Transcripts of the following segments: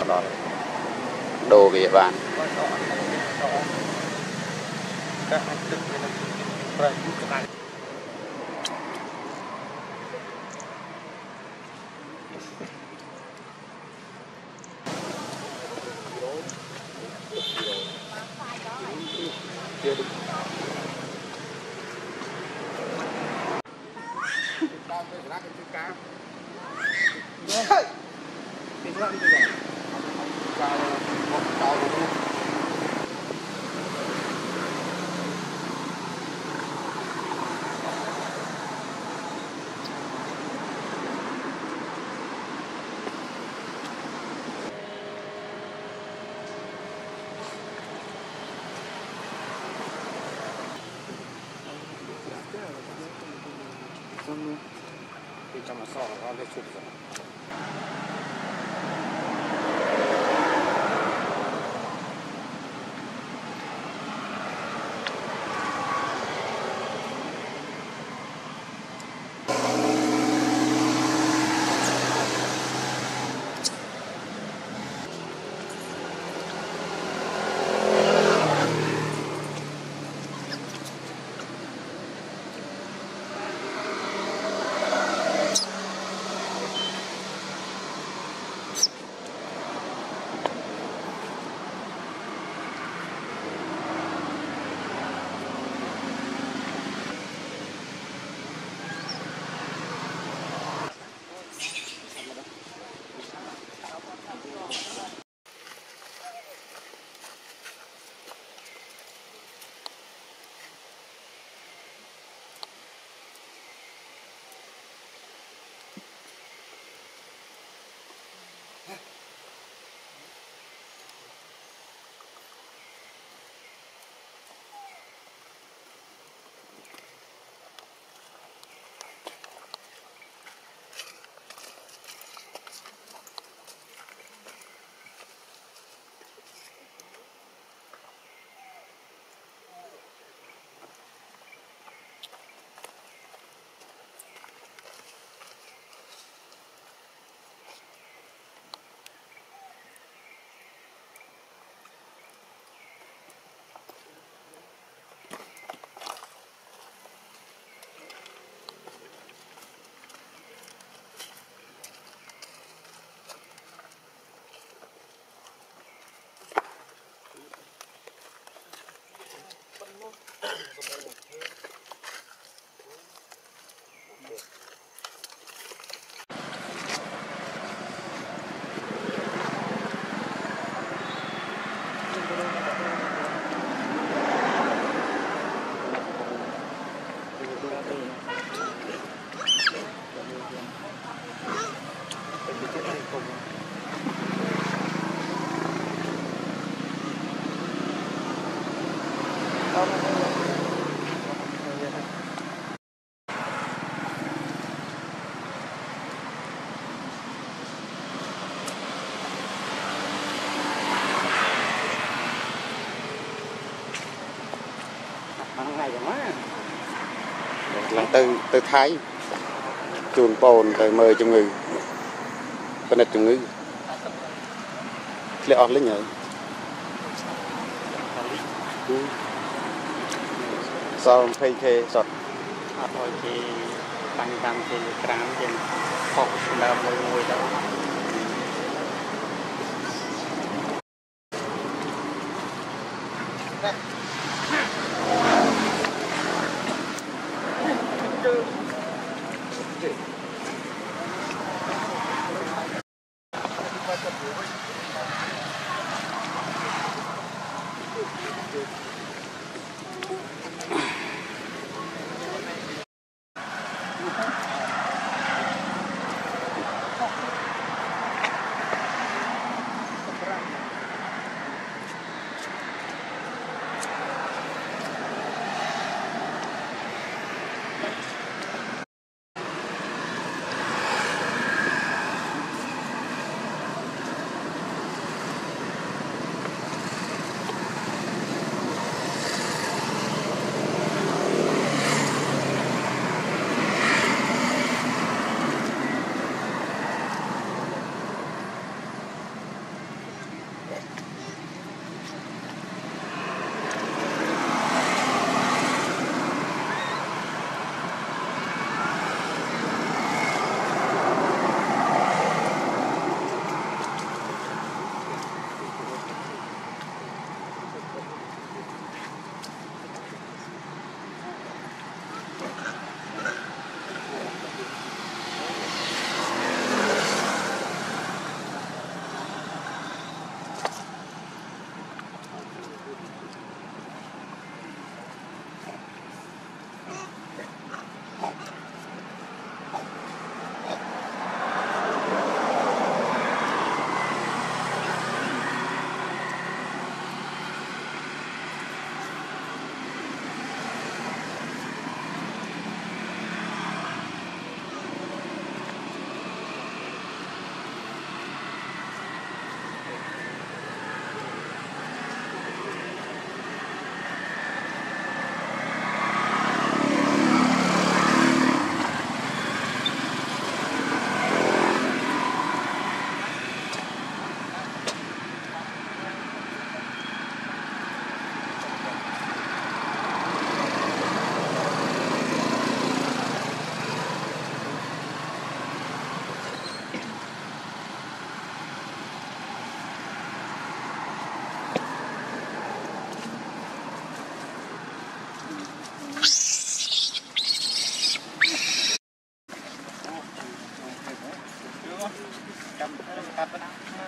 đó đồ về bạn trong sọ nó lấy chụp rồi. Lần từ Thái chuồn bồn từ mời trong người bên trong người lẽ ọt lấy nhở sao thay khe sọt thôi thì bánh đam thì trắng thì học là mùi đâu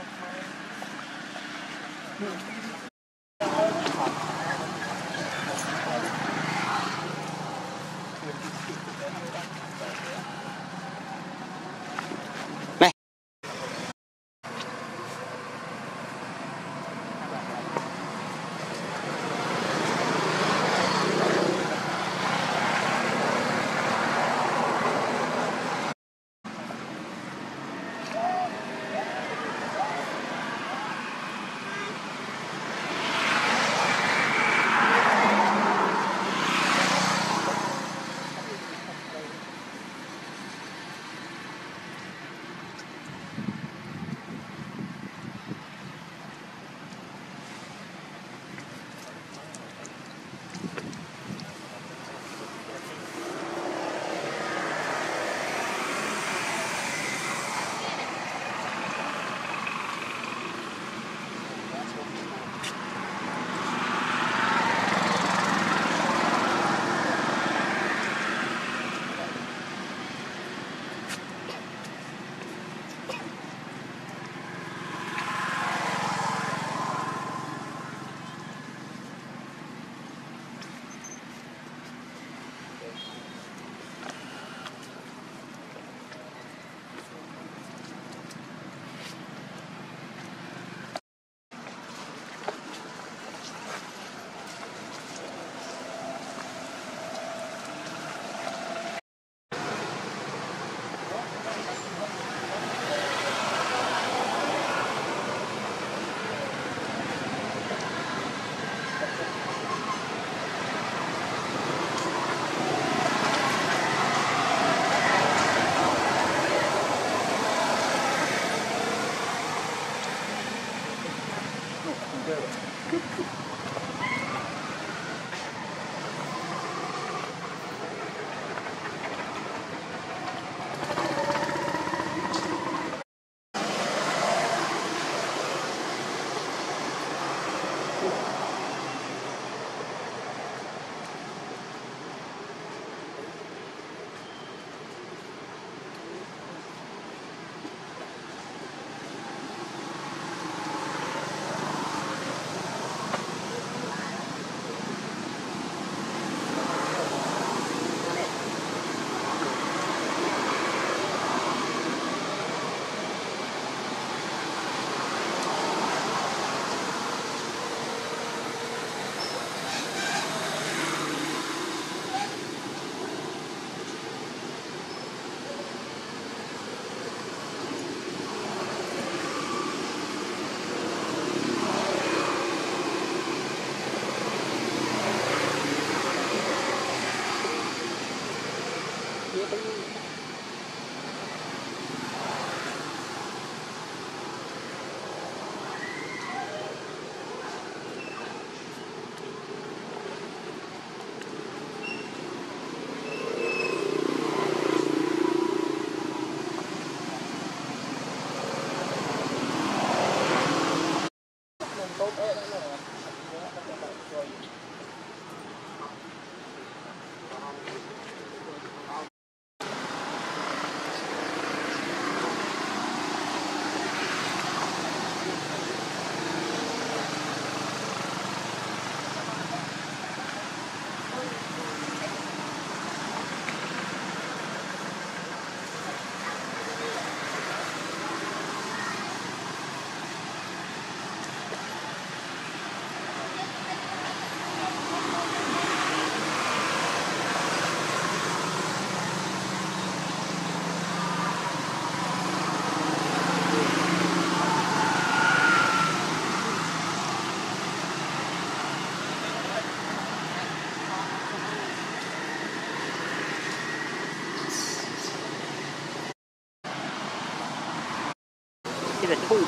là thu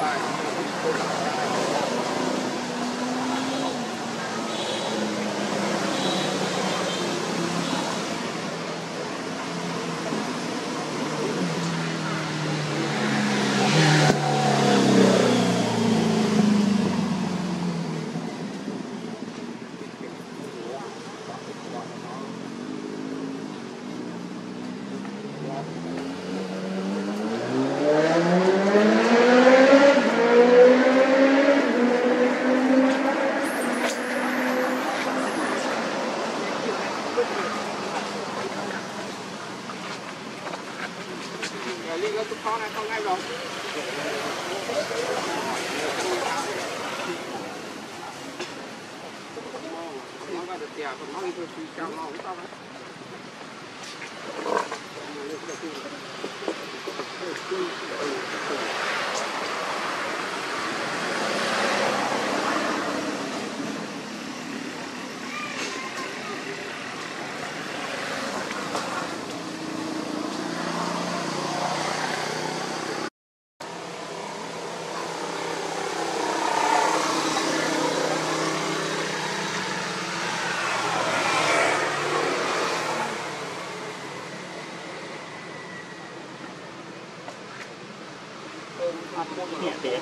Nhẹ tiếng.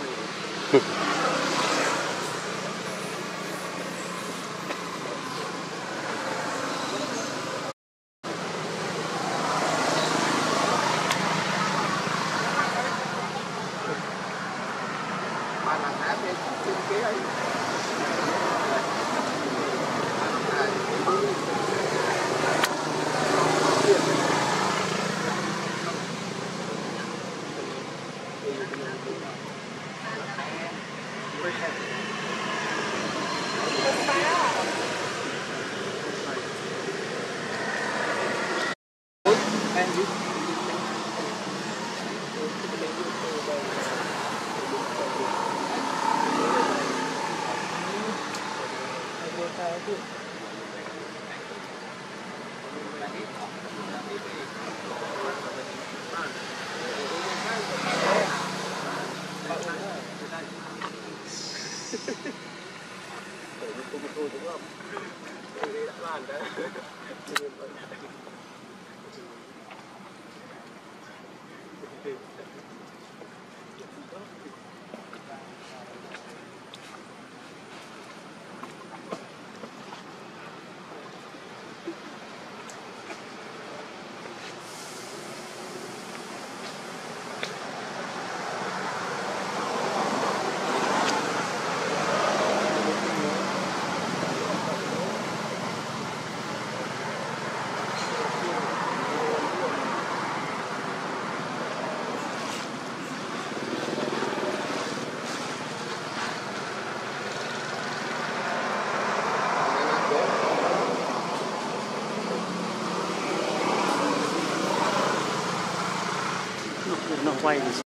Nó quay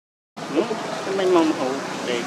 cái mình mong hậu để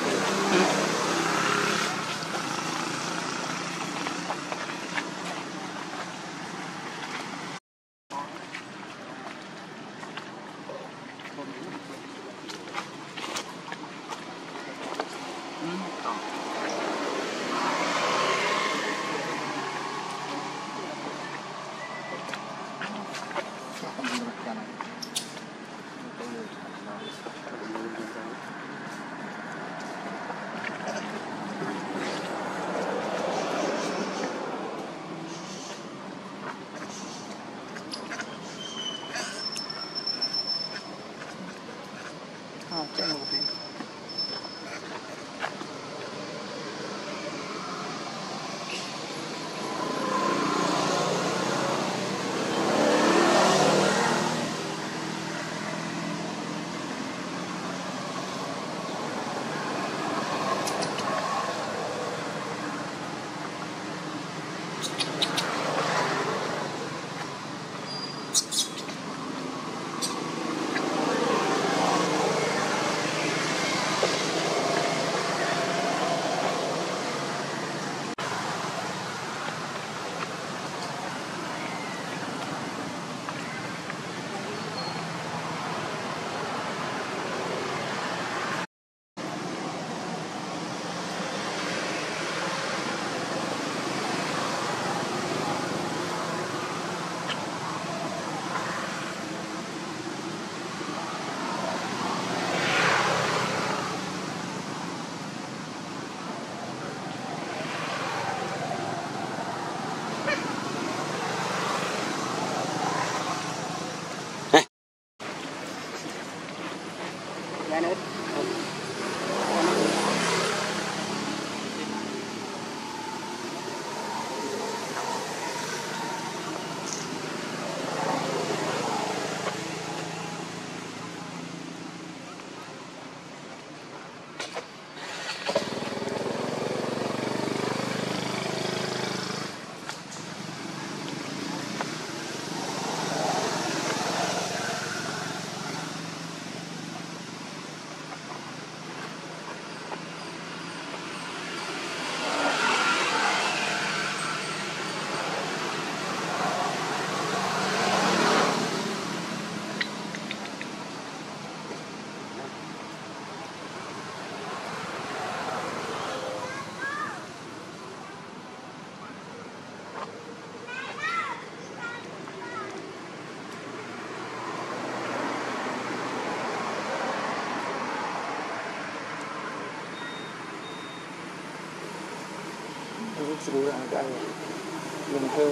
sửa đây mình thơ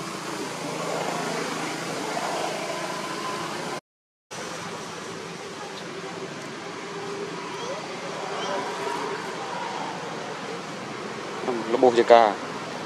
là bột chả cả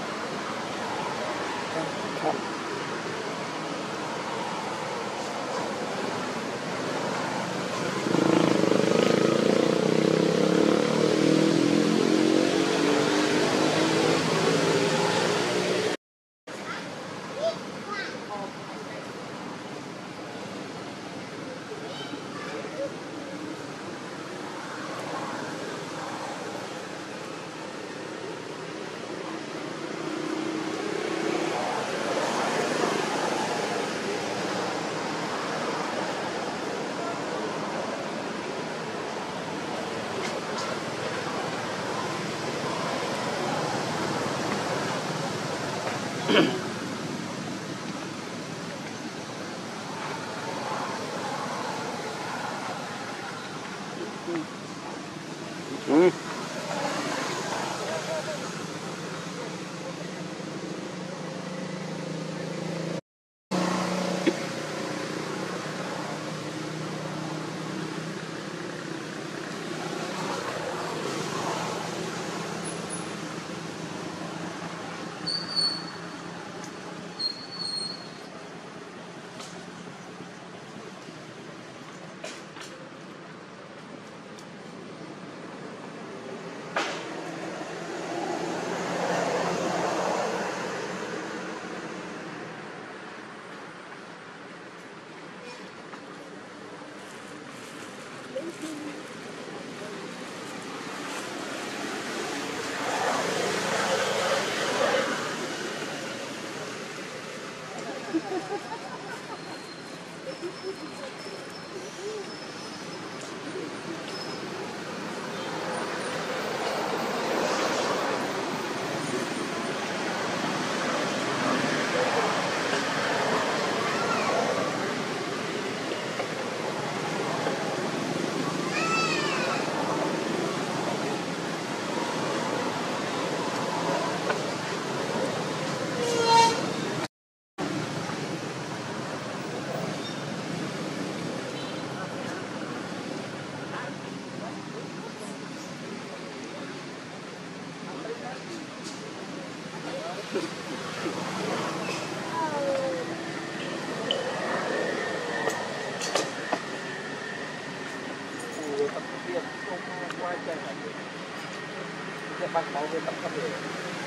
bắt đầu với tập cấp điện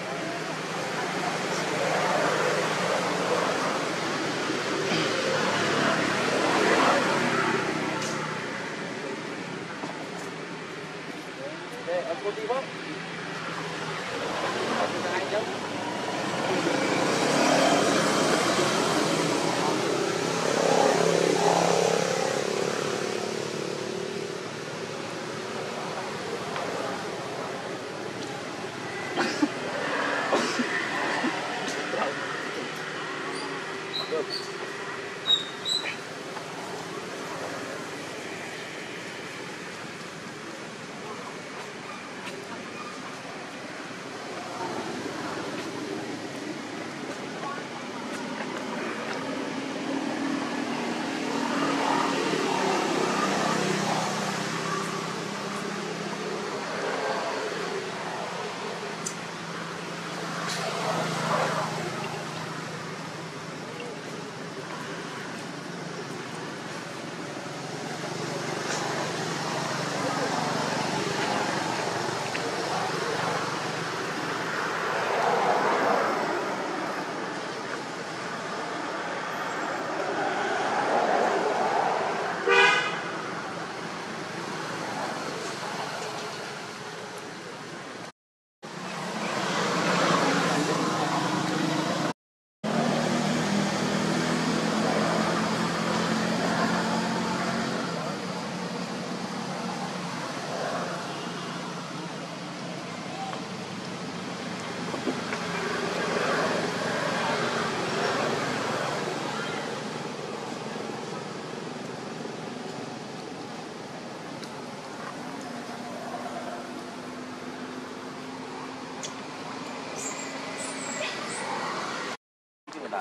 để ở cô đi bác ai chứ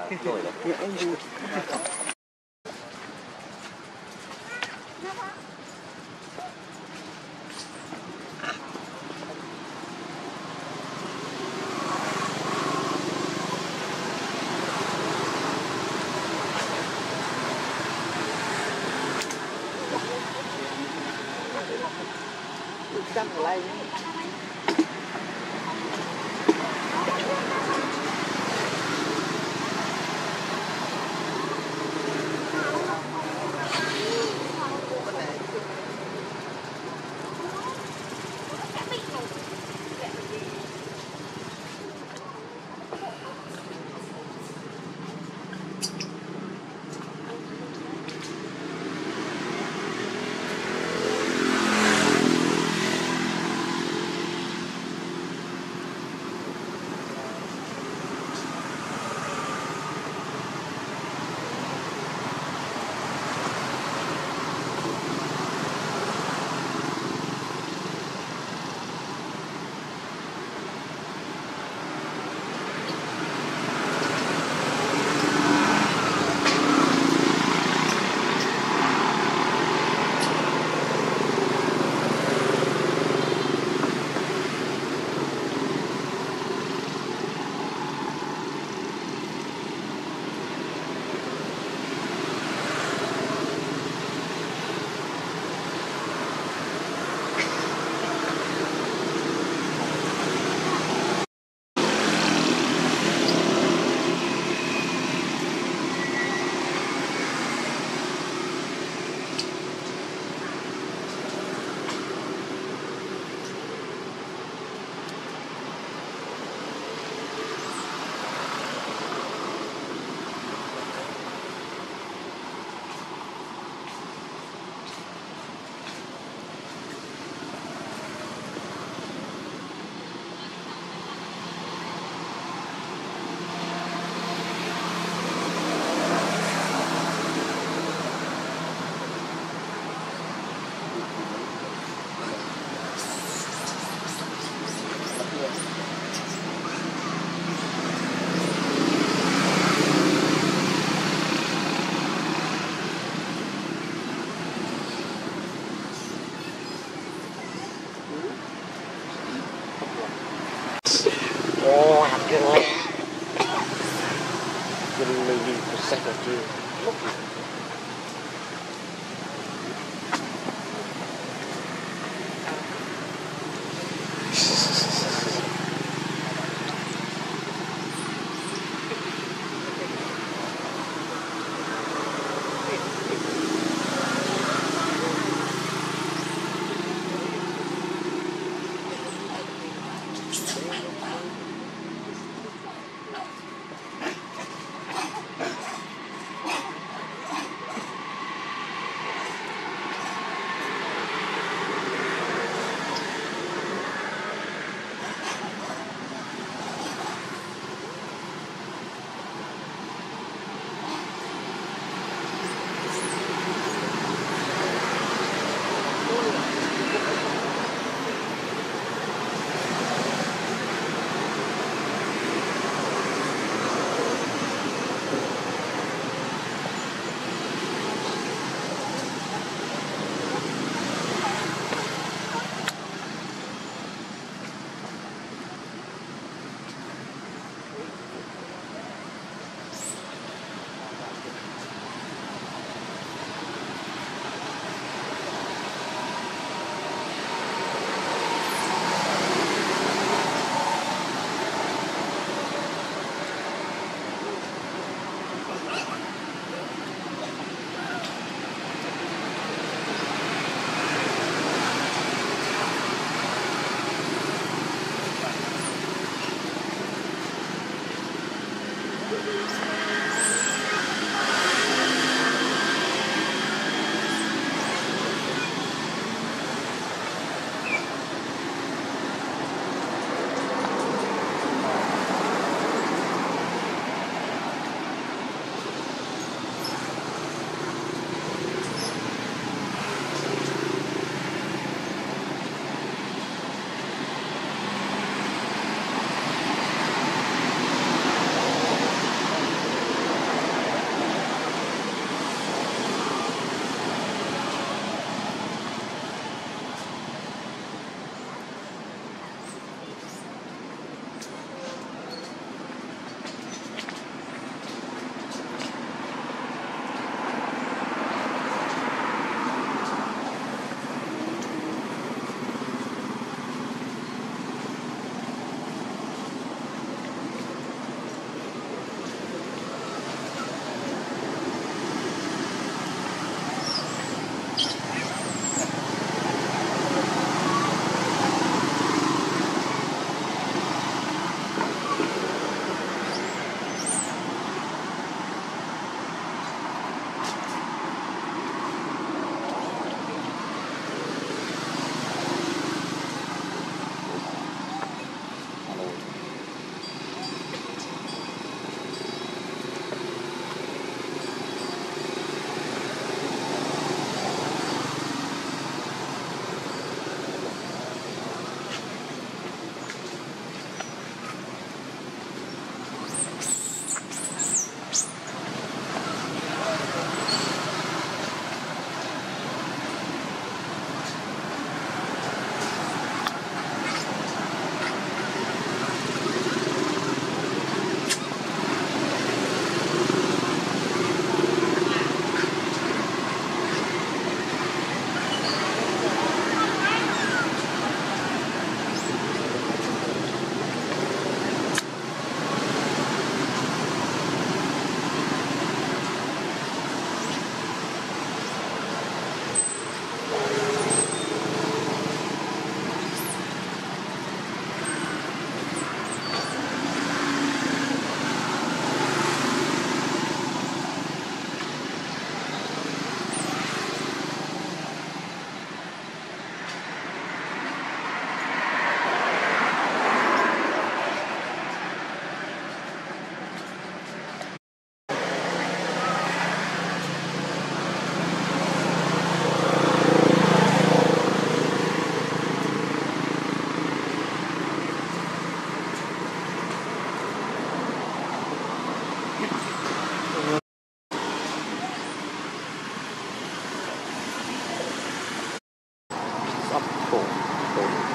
rồi đấy. Căng lại Ồ, hạt kia rồi. Dân mình đi sạch rồi chứ. โอ้โห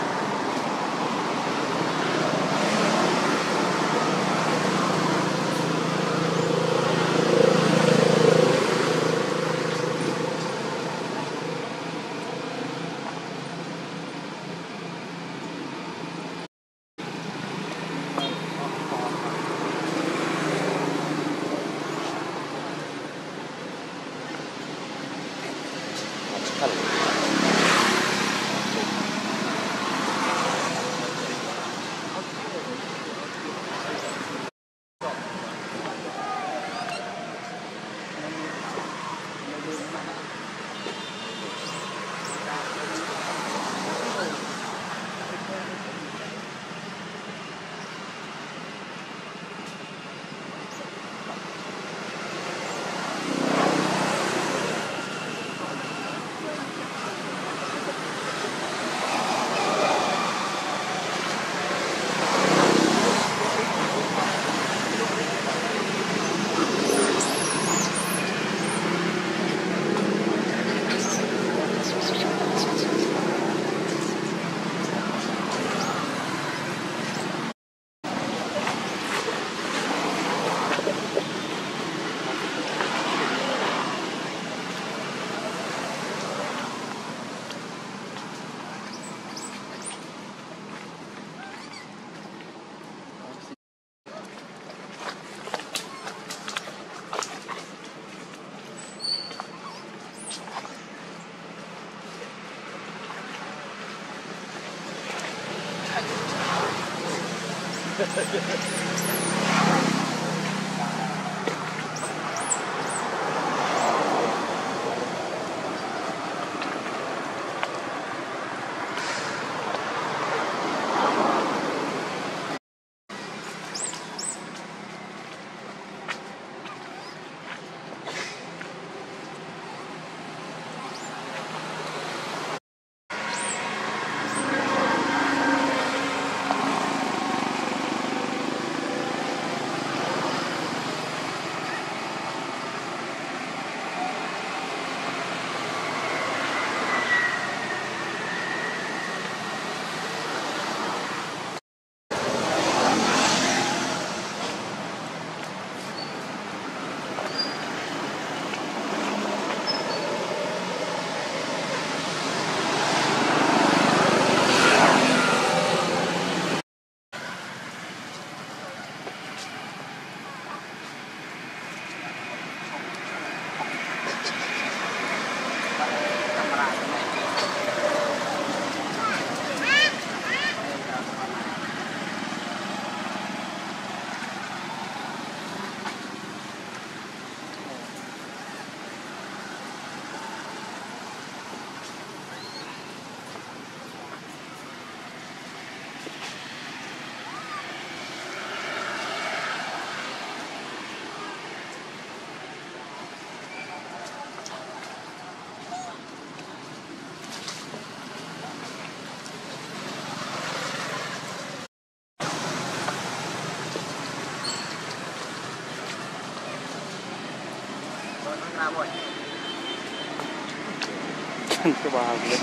สบายเลย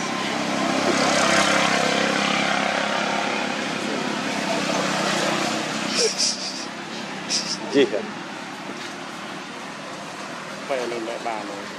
จีครับไปเล่นแบบบ้านเลย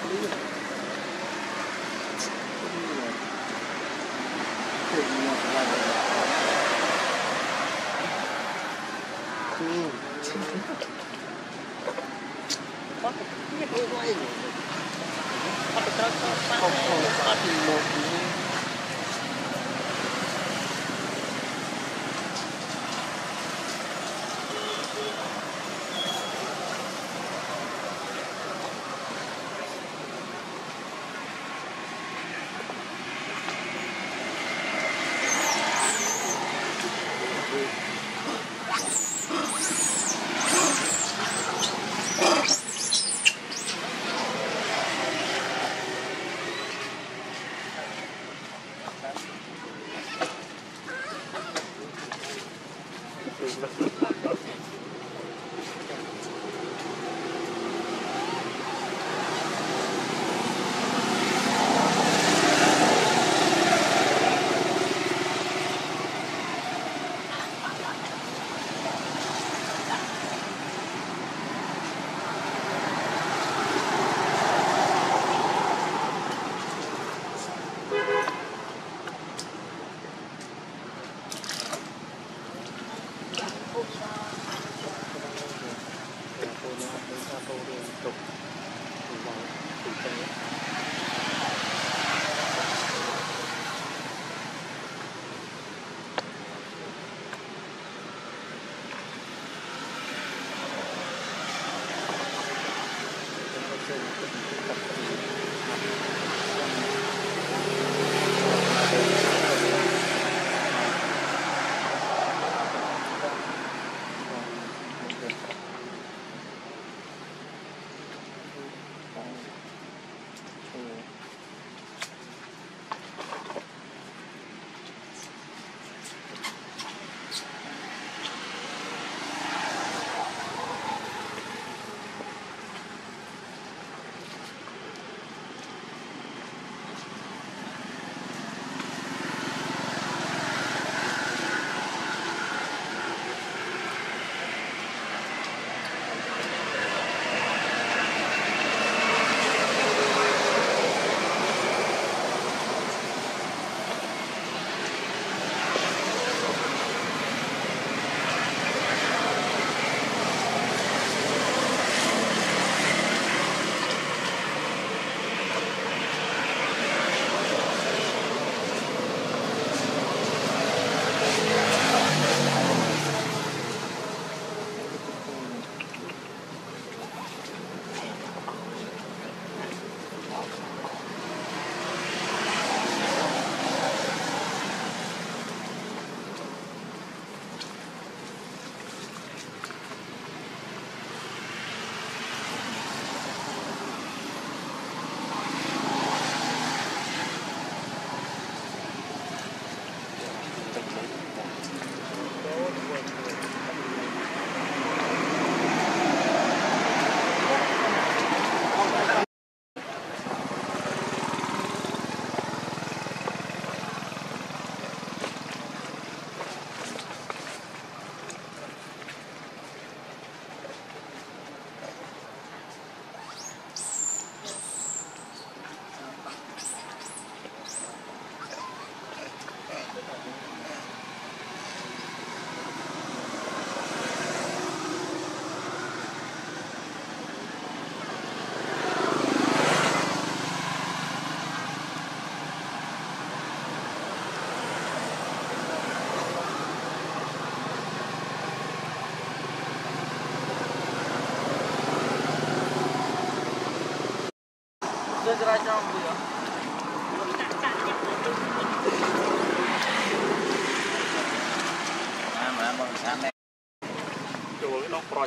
Chuột nó proi.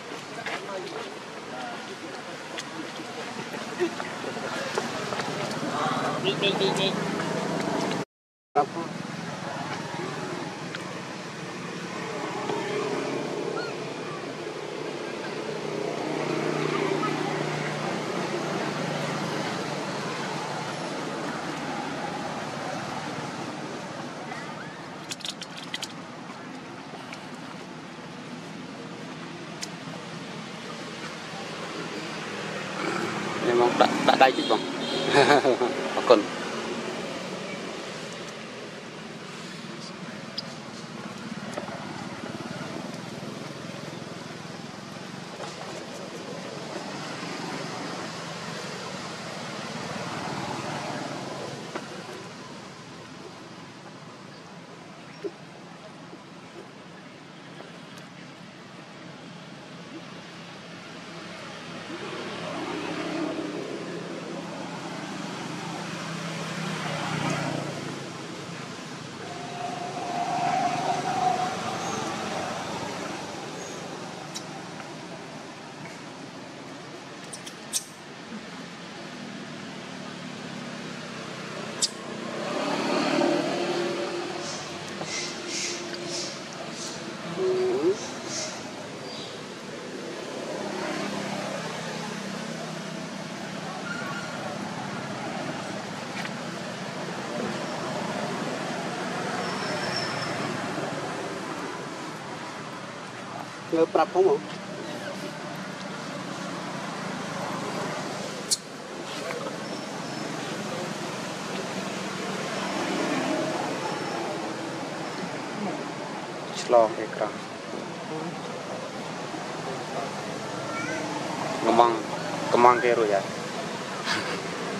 Đi. Emang tak ada itu bang. Akun. Ngơ prap không hả? Slong ekran. Kemang ke rồi ya.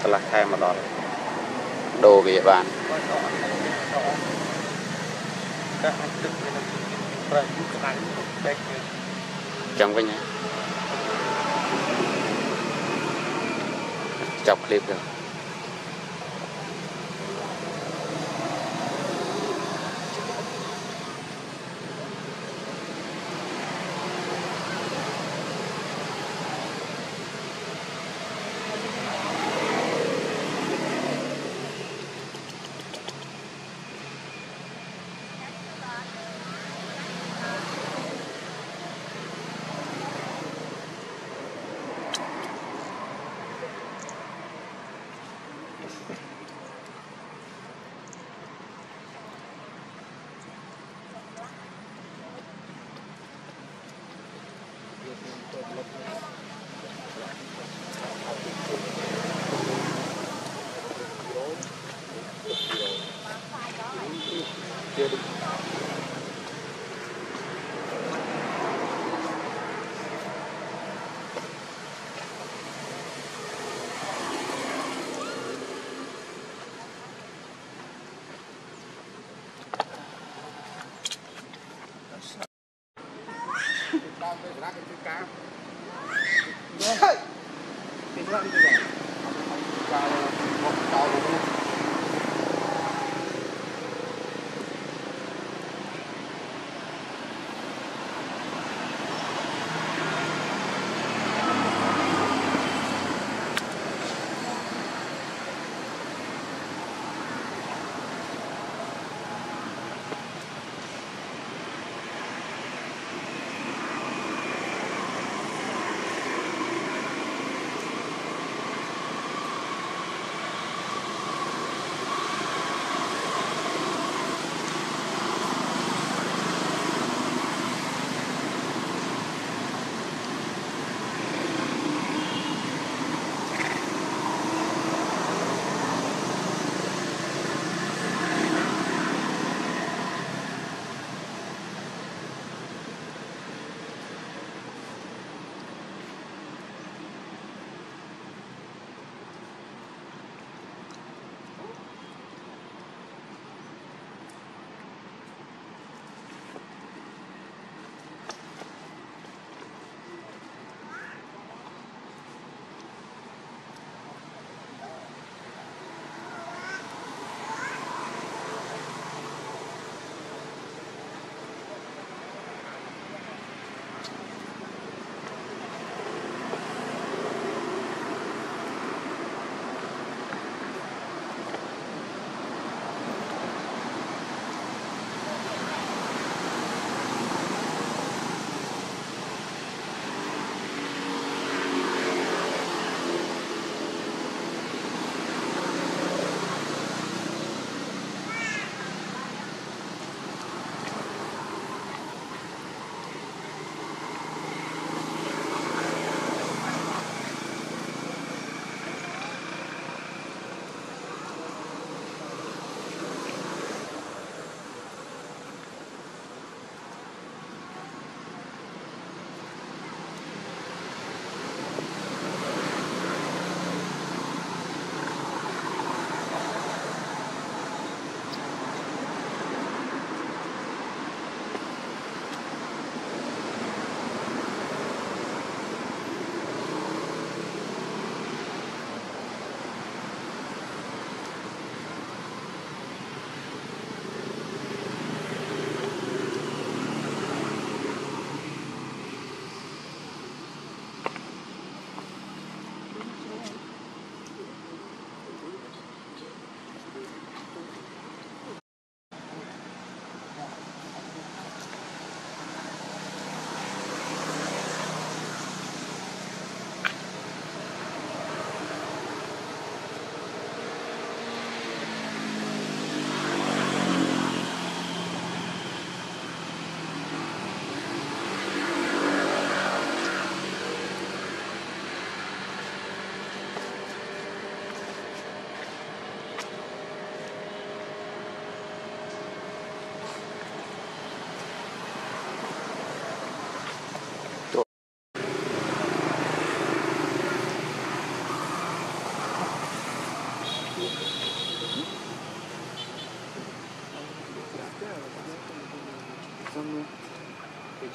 กระแทกมาตอนโดเบียบานจำกันยังจับคลิปเลย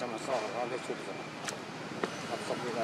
masalah ada cukup apa kita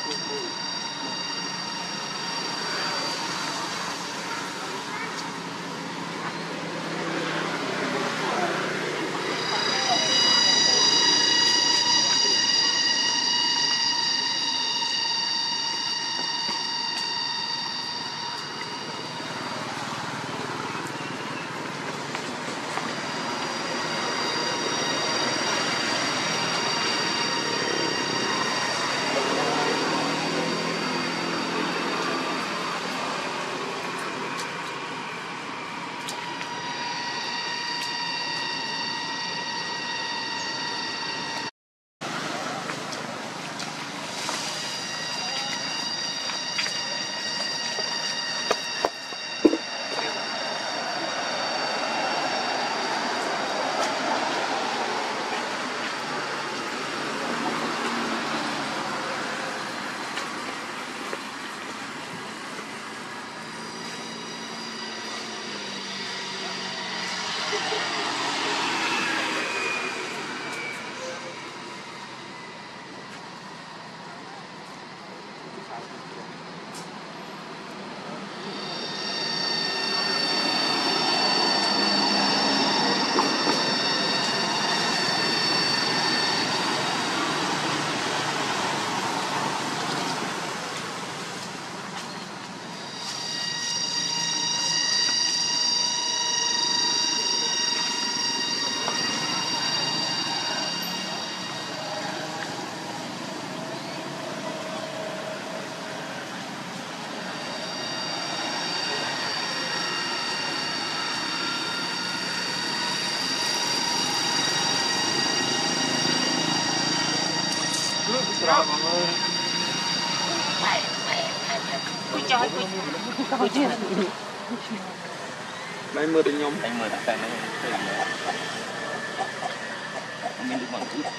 Rồi mọi người. Ui trời ui trời. Đây mưa tình nhóm. Anh mời đặt tay này. Mình được bằng chút.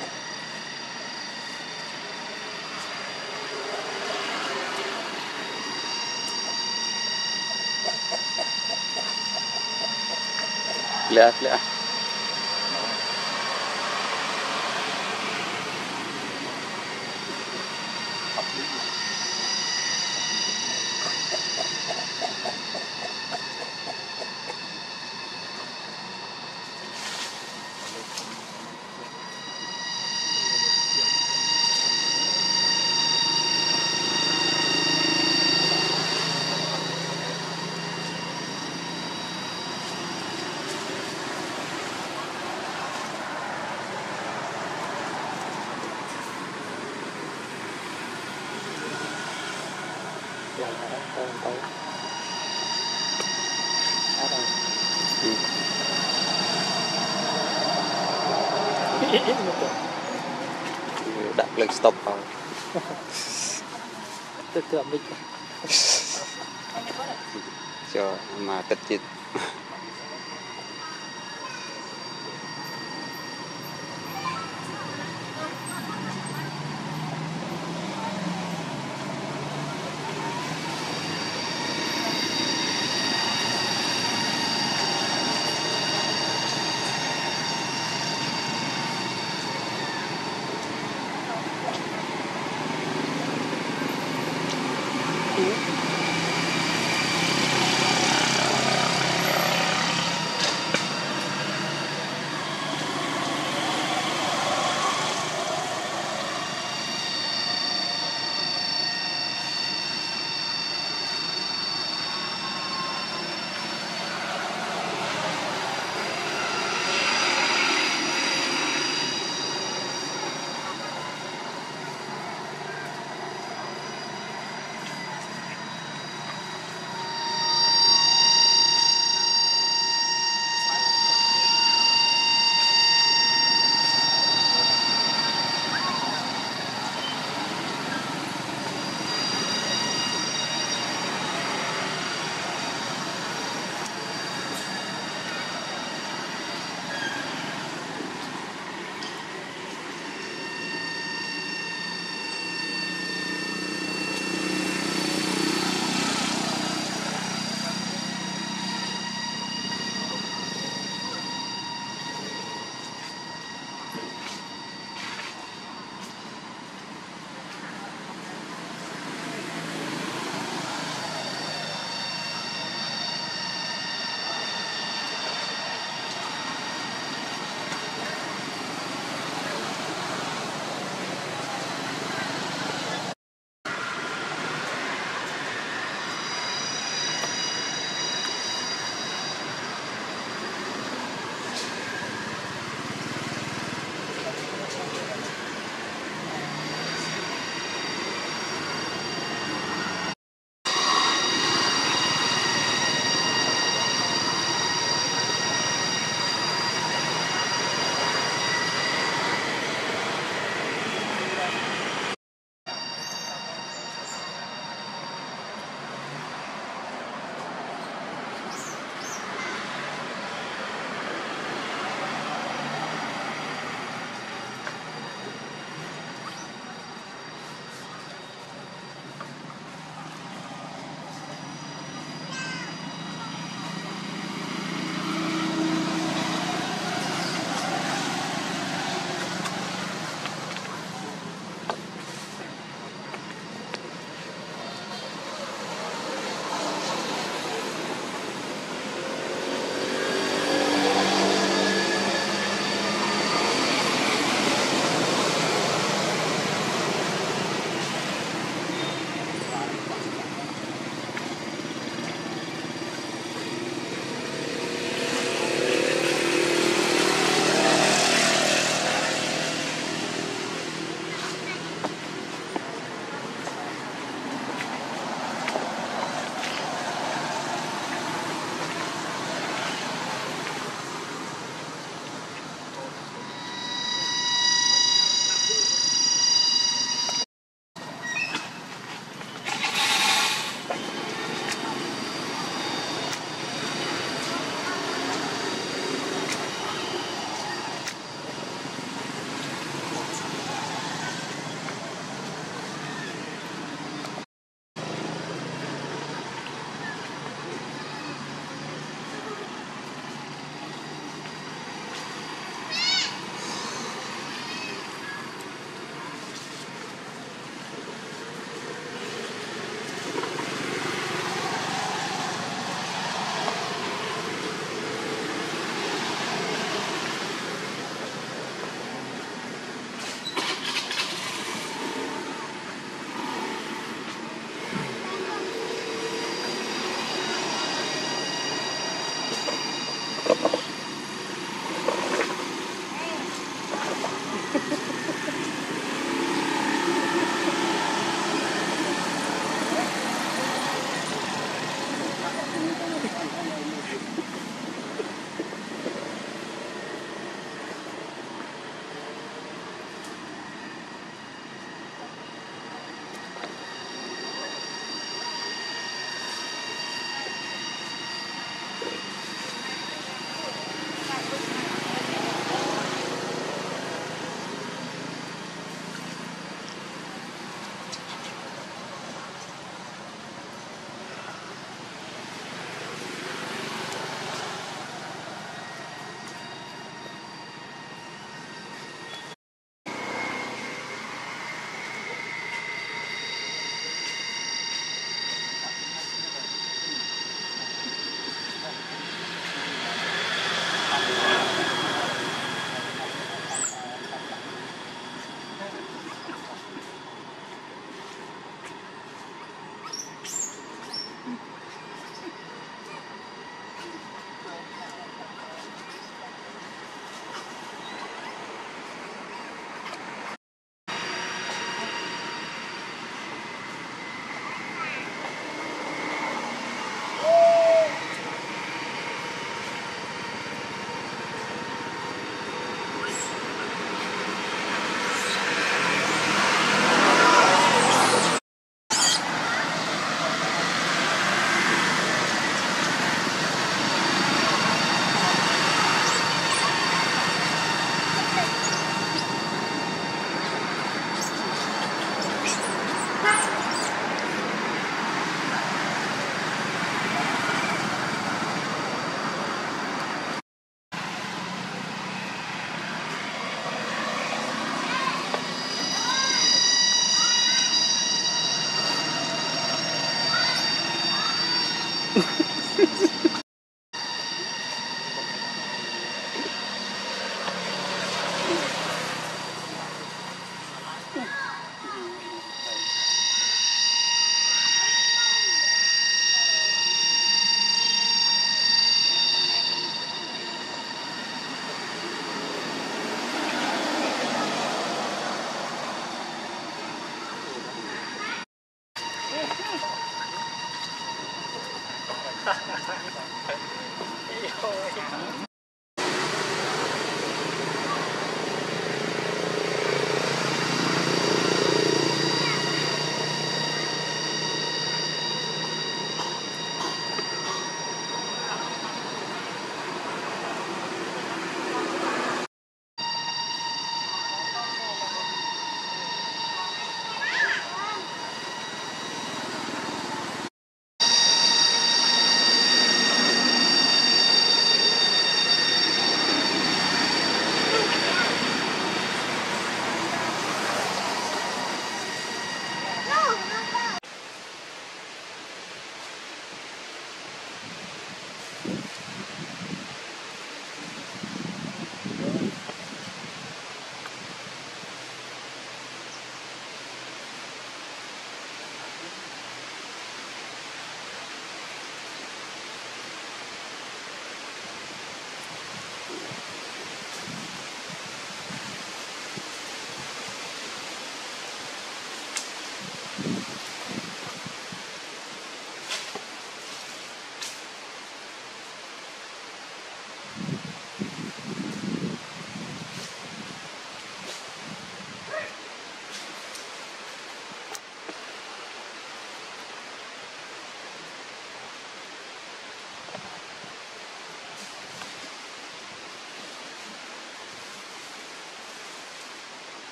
Lihat. Đặt lên stop vào. Từ từ mình. Cho mà cất chít.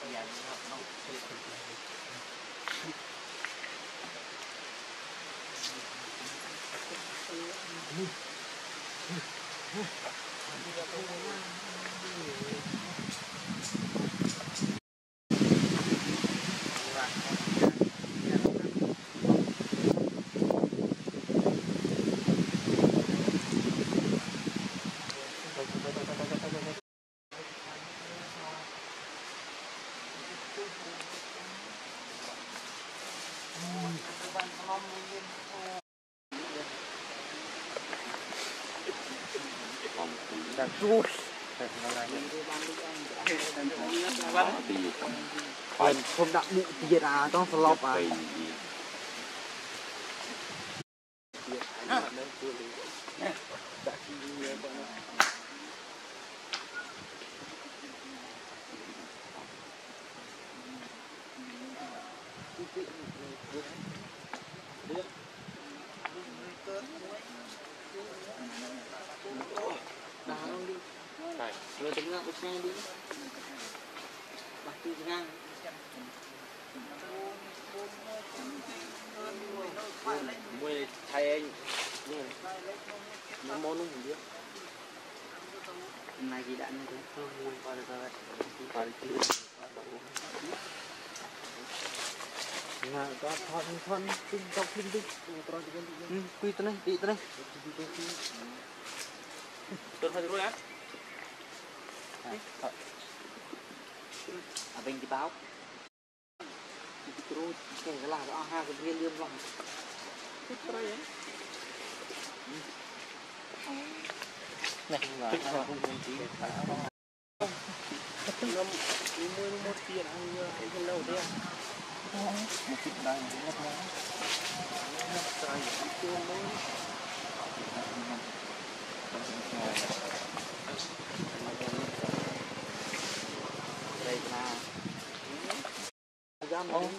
Không đặt mụ tiệt à, trong slop à. Rồi tính ra xe đi. Bắt đi ngang. Mười thầy anh. Nó món không biết. Hôm nay gì đã như thế? Không mua qua được rồi. Qua được chưa? Nah, có thon tinh tóc tinh tinh. Quy tên này, đi tên này. Tuần hơi rồi á. À bên đi báo. Rồi cái là ha cái riêng liêm lòng. Này là không muốn tí. Mua tiền ăn cái lâu đấy. Một chút đây một chút đó. Trời ơi, đây là giam không?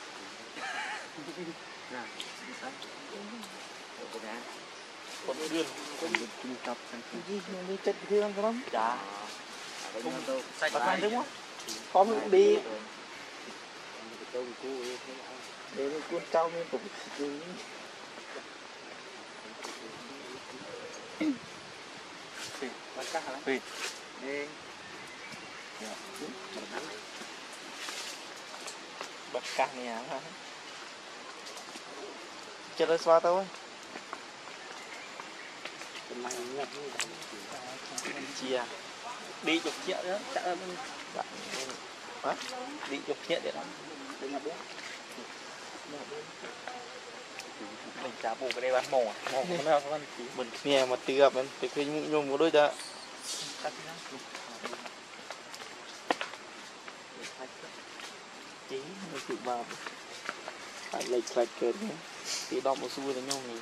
Nè, con điên, con trung tập thành gì mà đi chết thì ăn lắm. Dạ. Không đâu, sạch phải đúng không? Không đi. Để con trâu mình cũng bắt cá hả? Đi. Đi. Bắt cá nè hả? Chơi tới xóa thôi. Chia. Đi chụp chuyện nữa, chắc là mình hả? Đi chụp chuyện để làm. Đây là bố. Mình trả bù cái đây bán mổ à? Mổ cái nào các chị? Mình nghe mà tì gặp mình, cái nhung của đôi ta. Chí, nó chịu vào. Phải lệch lệch kênh nhé. Tí đọc một xui là nhung này.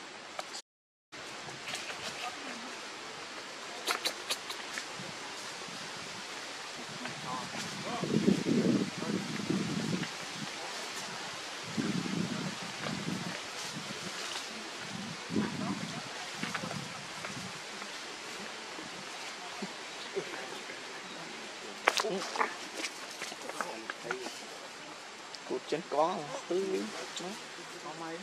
Cụt chân có thứ có máy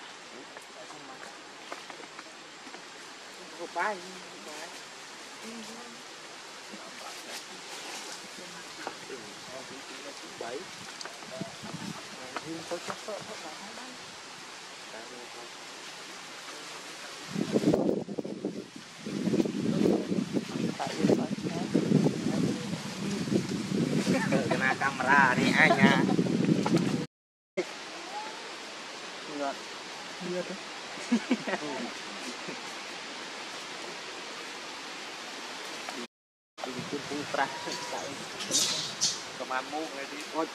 có bái bảy có chắc sợ kena kamera nih hanya lihat tuh bikin putra kemamu lagi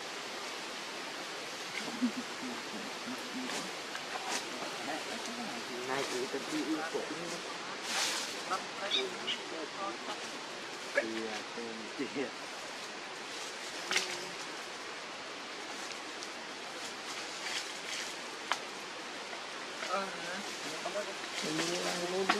naik itu di itu iya iya ini yang dulu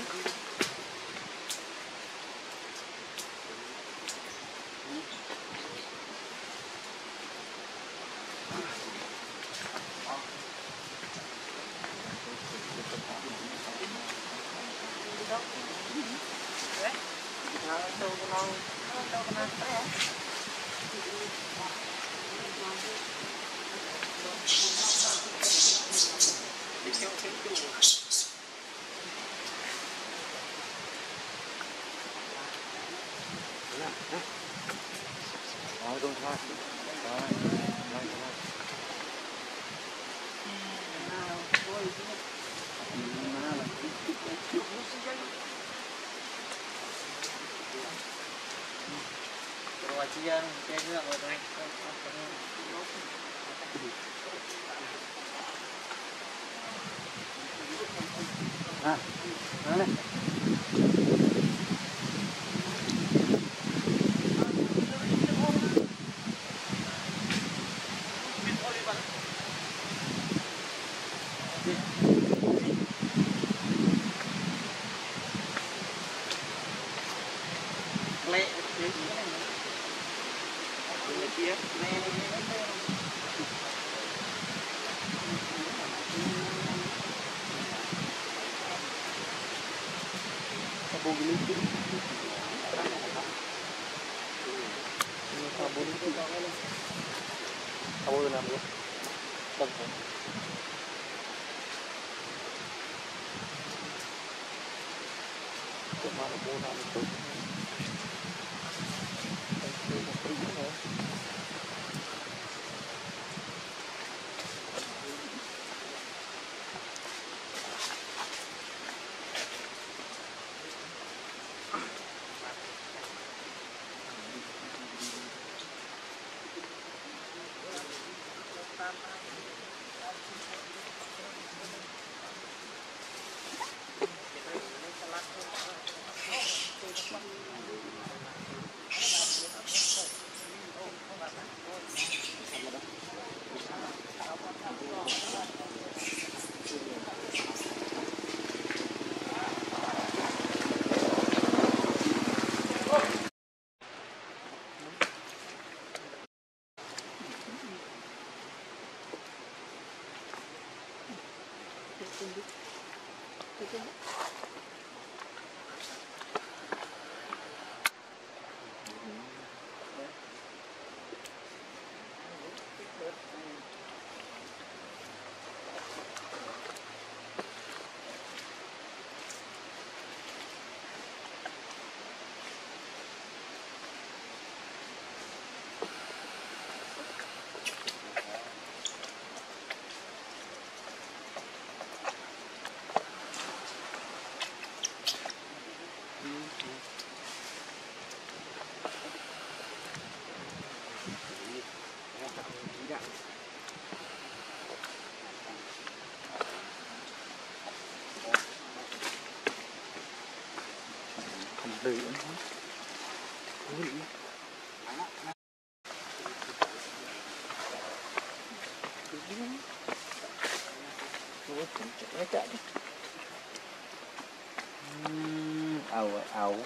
ảo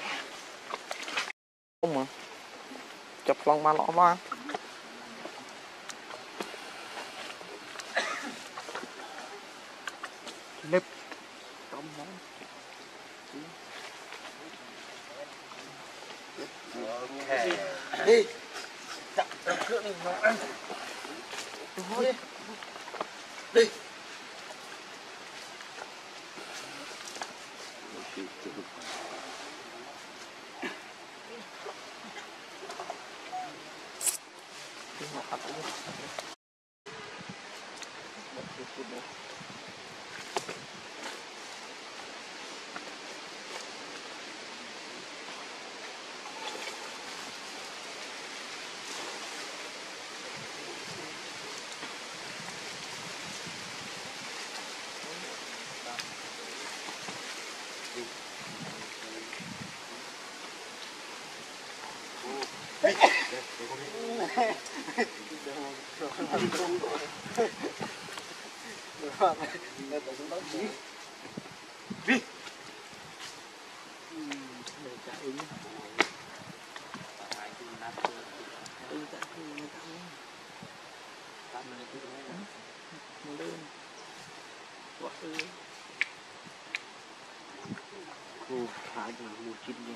không mà chụp lòng mà lọ mà nếp trong món đi chặt cửa này nó ăn đi đi lên quá ư khá là một chín luôn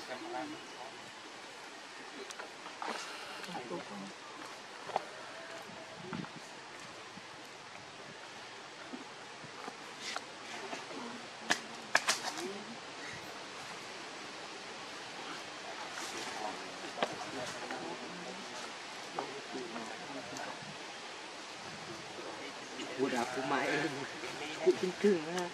buat aku main aku kenceng lah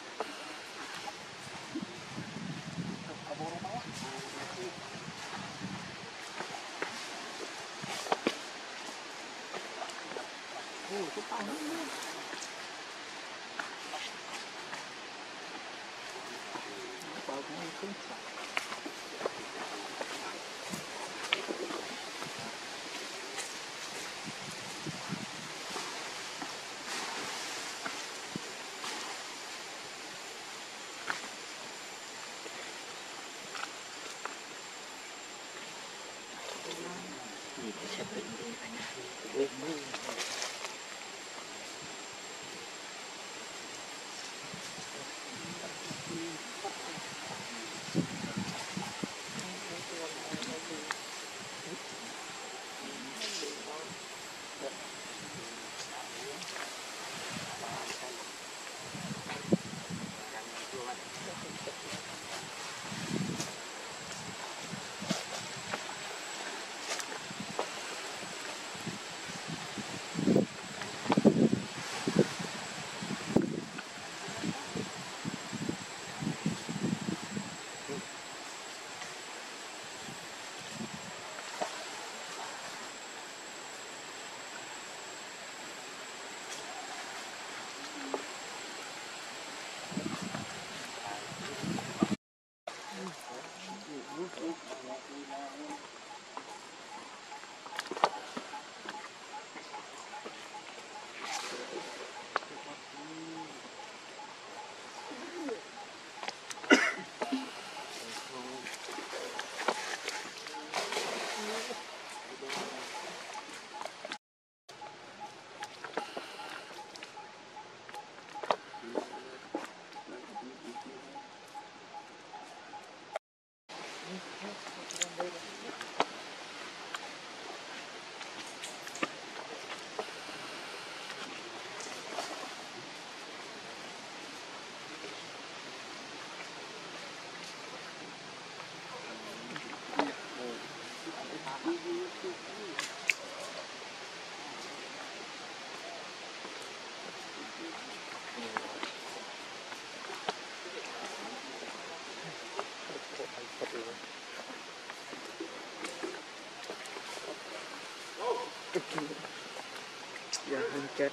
giờ anh chết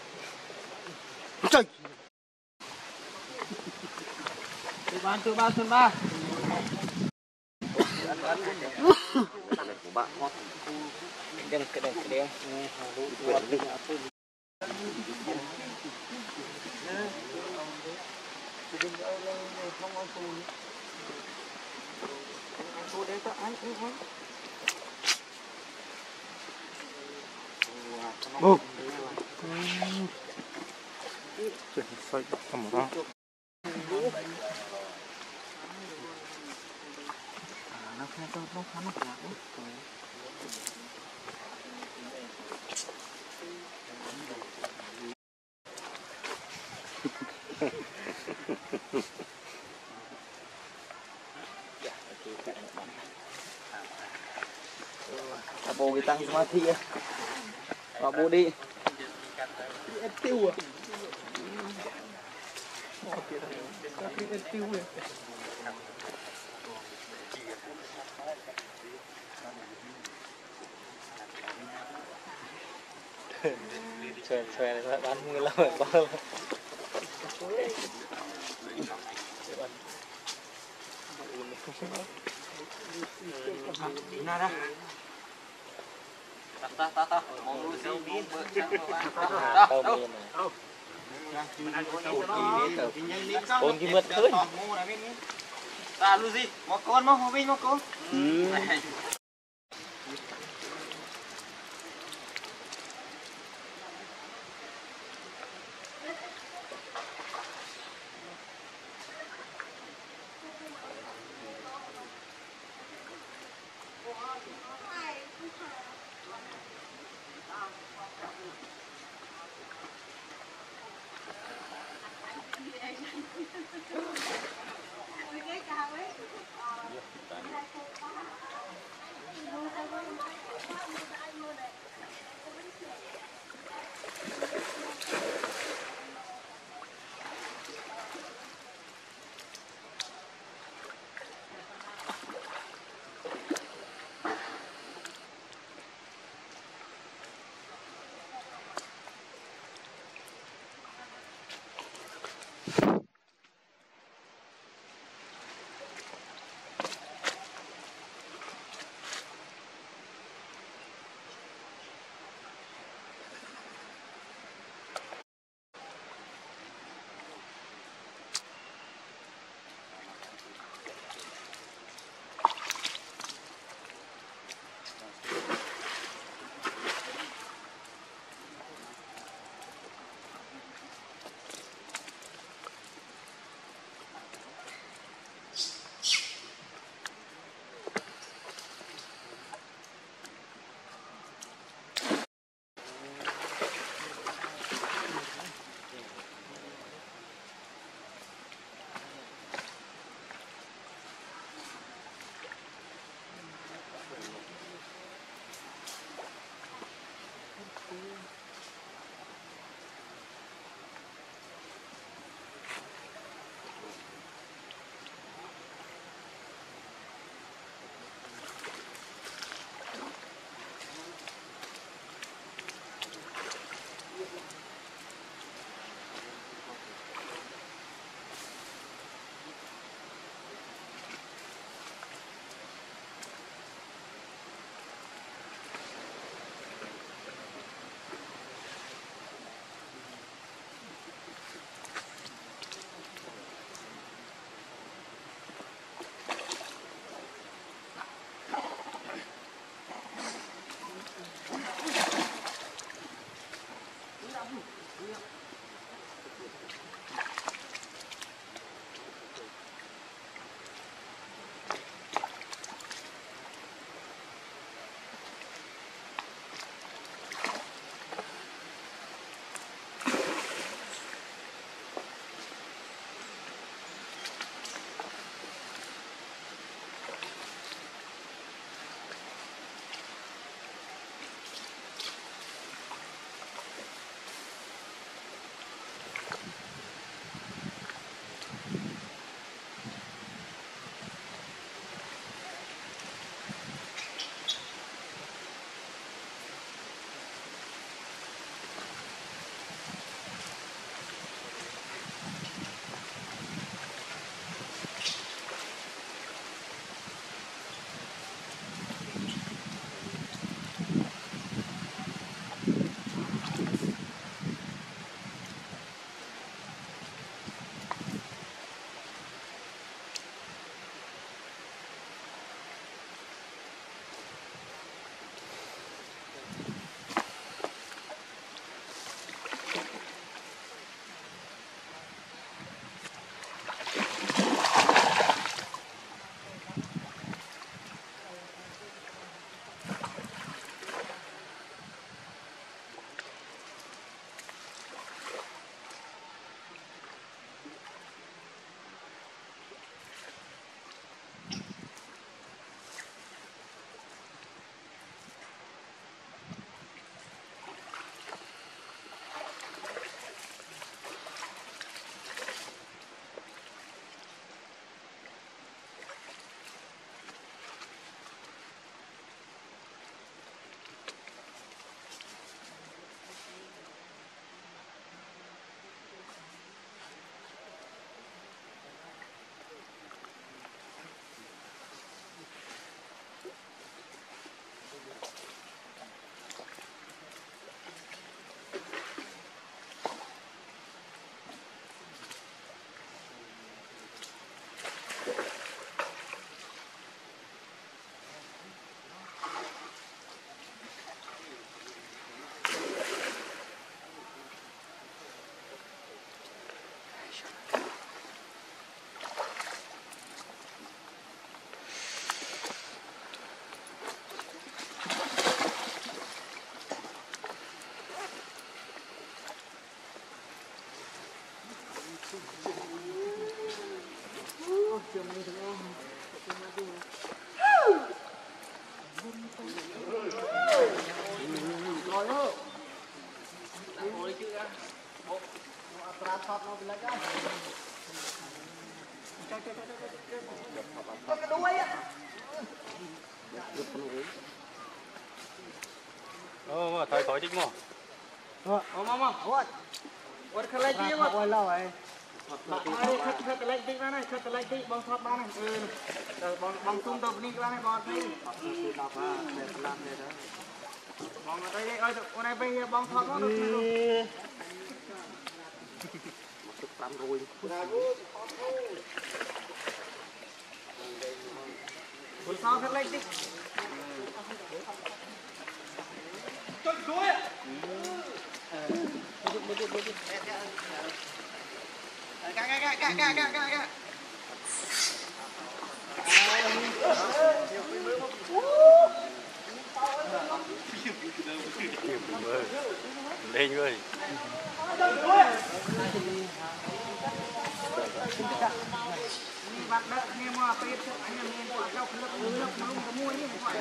trời thứ ba của bạn cái đèn Bố Trời ơi, cầm ra nó khá nó lạc Bố cái tăng ma thi và bố đi tiêu à tiêu à trời bán mưa lâu rồi con nada ta mong lu si bin con kia mượt thôi ta lu gì một con mà bin một con thôi đi mua What can I do? What lâu rồi. Khất cái lạnh tí ra này, khất cái lạnh tí bong thoát ba này. Bong tung tập đi ra này bong đi. Bong ở đây ơi, hôm nay bây bong thoát nó được. Một trăm rồi. Buổi sau khất lạnh tí. Chân cuối. lên ơi Bạn đợi nghe mà phải anh em nghe quả trong nước nó có mua như quả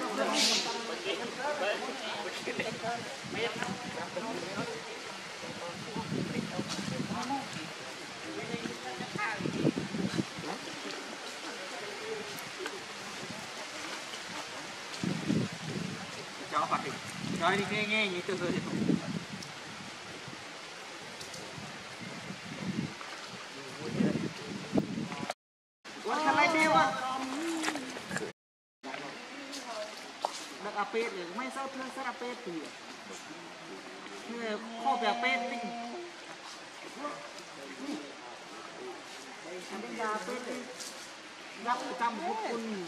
cho phạt đi rồi đi nghe như từ từ cái này đi quá đặc apet rồi mấy sao thương sao apet thì kho về apet đi anh đi ra apet đi gấp 100 một con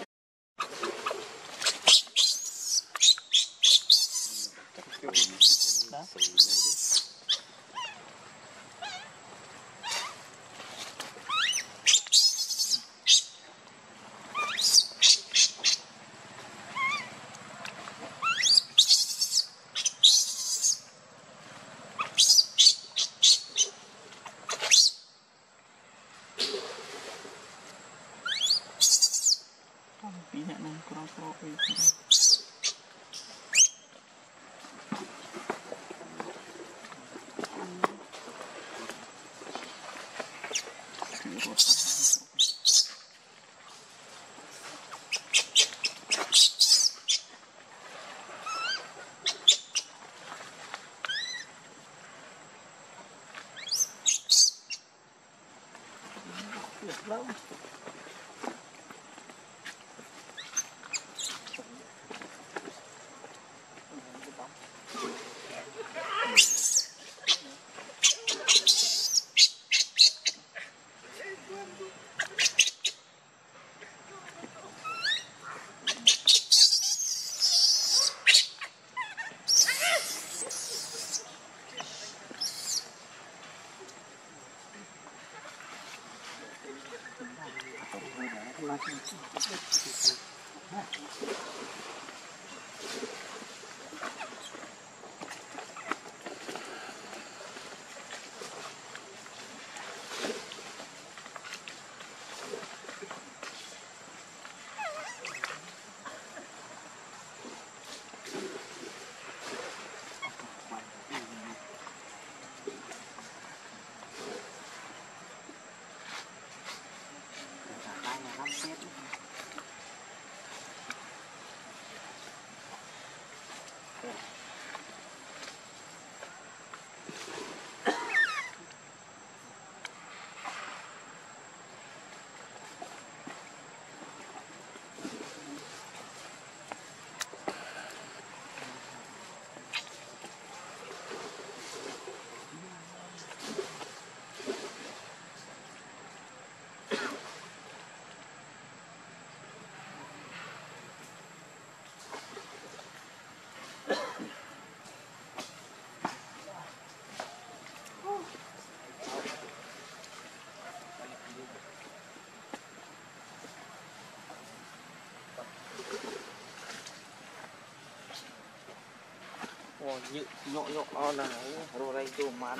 nhọ nhọ là rồi đây tôi mát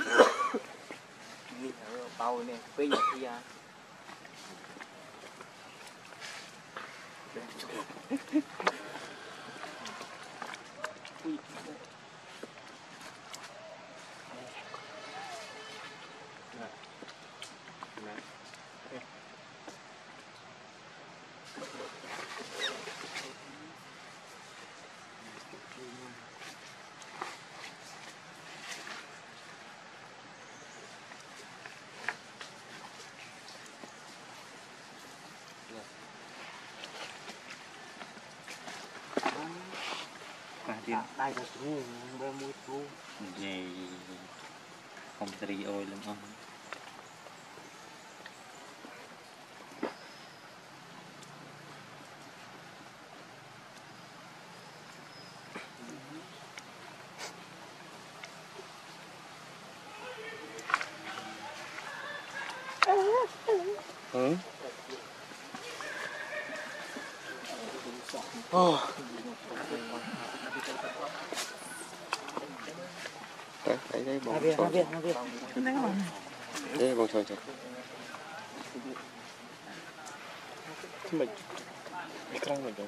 đi tàu này bây giờ thì Đây là thú, bơ mũi thú. Gì không tri ôi lắm ông. Ừ. Đấy bông Việt. thế bông thôi Mình đi khăn mình rồi.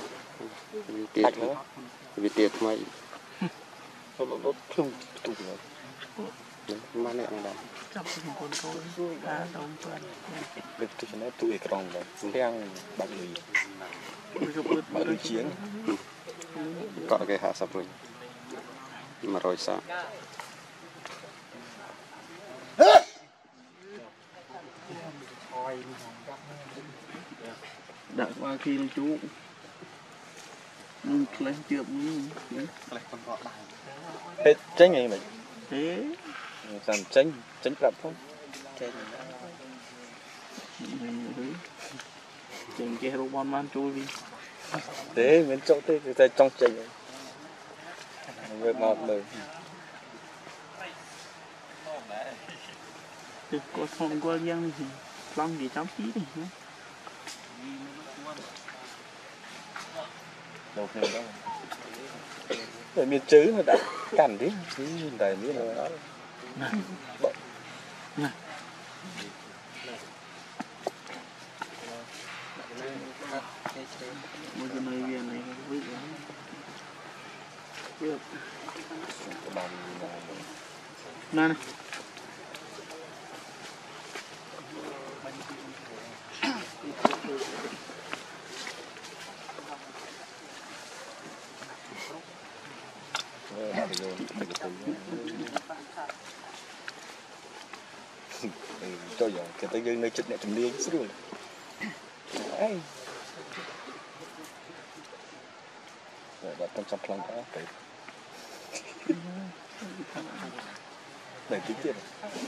vì tiệt mày Nó không tụ rồi. má nè nó đàn Trong con tôi đã đông tuần. Được tôi cho nó tụ cái rong rồi. Đang bạc lì. Bạc lì chiến. có cái hạ sập rồi mà rồi sao Đã qua khi nó chú lên chưa Hết tránh này mày. thế Làm tránh rạp không? chừng kia robot man chui đi Thế miếng chỗ thế người ta trong tránh này. Người mọt đời. thì có không có dân thì long gì chấm tí đi nhé Một người đó. Để miếng chứ nó đã cản đi. Đầy miếng rồi đó. một cái nơi viên này với nè này Cho giờ cái tay dương nơi chích này trầm liên xíu rồi. Đấy. Rồi đặt trong plong đó phải. Để tiếng tiền.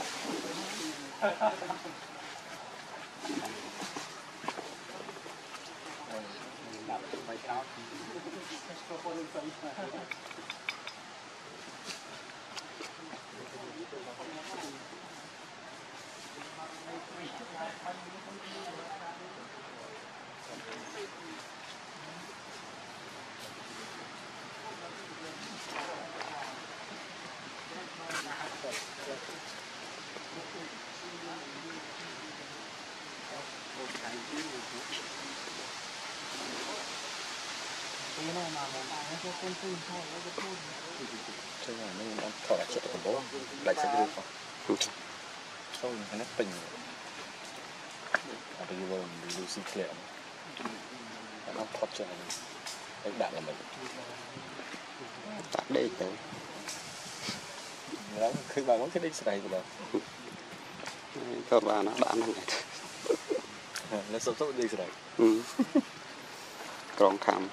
Thế là nó ăn thọ chết của bố lại sẽ đưa vào sau này nó tình bây giờ mình Lucy Clem nó thoát cho cái đạn là mình tắt đây tới đó khi bà muốn cái đi này rồi các bạn nó bạn này nó sốt sốt đi rồi còn khám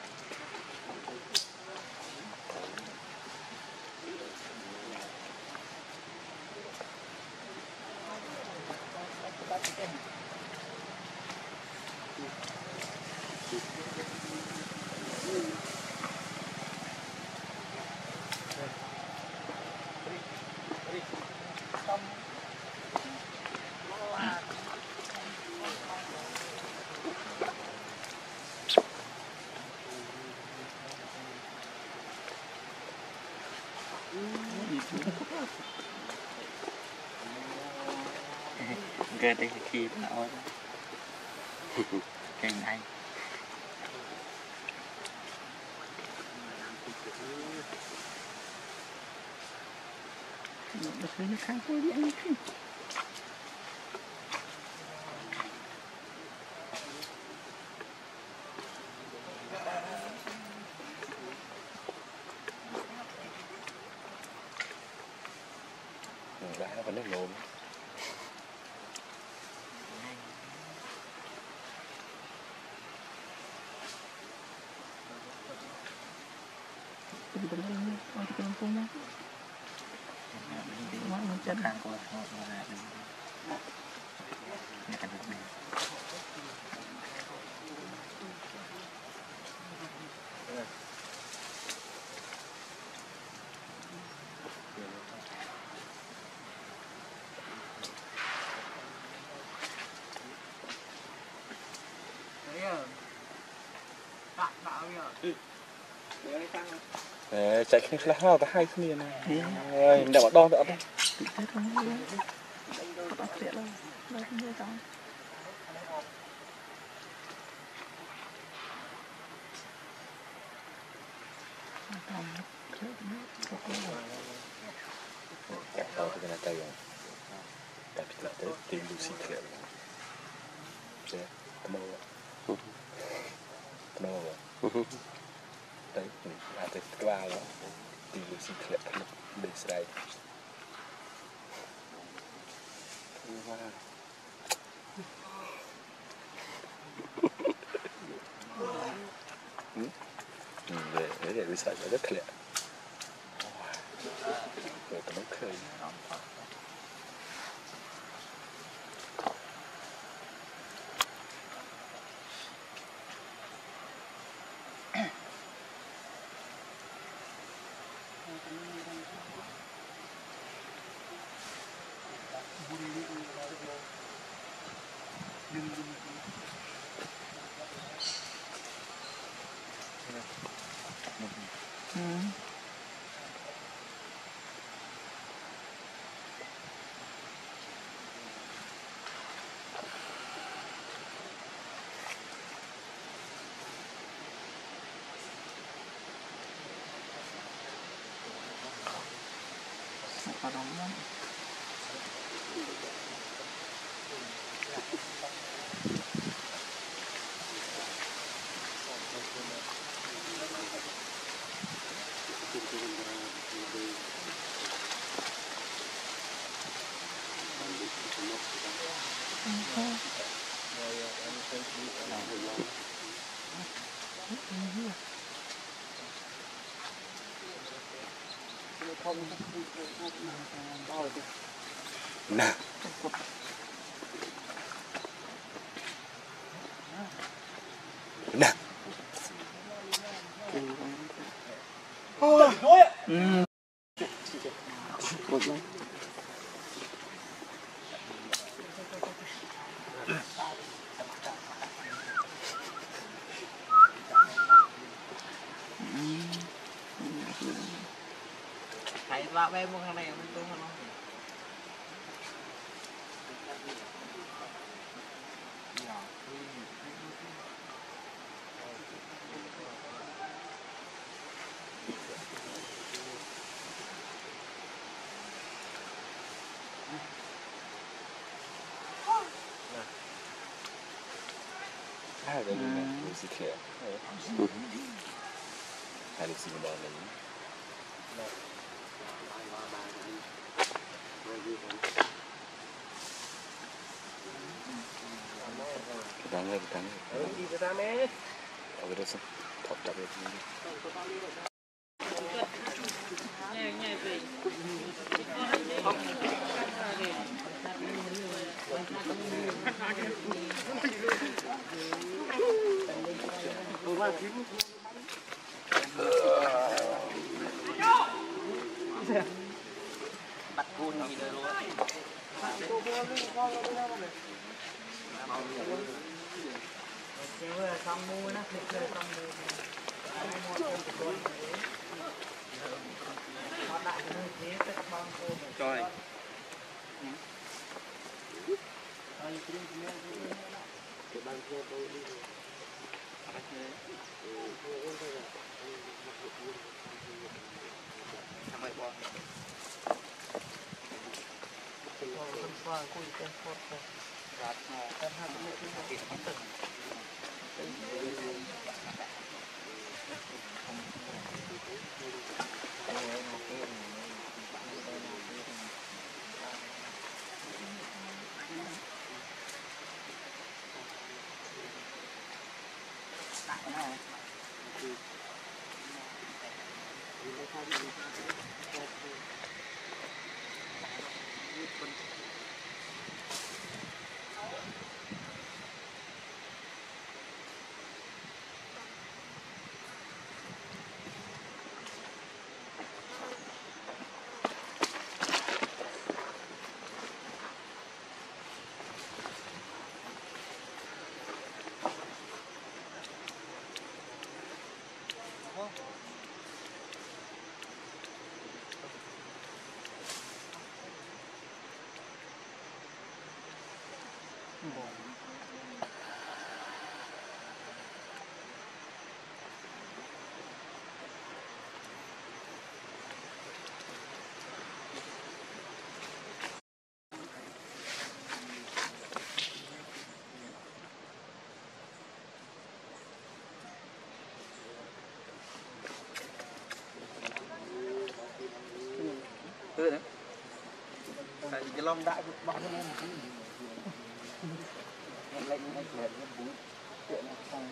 cái đây khi nó cái này nó khá thôi đi anh gái nó vẫn nước lồn Ôi thì con phun á. Nó chân hàng của họ là đừng nghe cái này chạy cái lá hoa ta hai cái này rồi đào đo đỡ đấy tự thế thôi bắt sẽ đâu đâu không biết đâu cắt tao thì cái tay rồi tại vì là tới tìm Lucy thiệt chứ tao rồi đấy là tới qua rồi tìm Lucy thiệt thật để sai để research rất clear rồi tao nó khơi vào đó lắm nè nè thầy vào bên một thằng này mình tôi không hai cái này Lucy thiệt hai Lucy mà lấy Đang lên đi ra mẹ ở đây xem thọc chặt được bắt côn gì đây luôn Rồi. cơ đấy tại cái lon đại vực bóng lên lại lại chuyện xong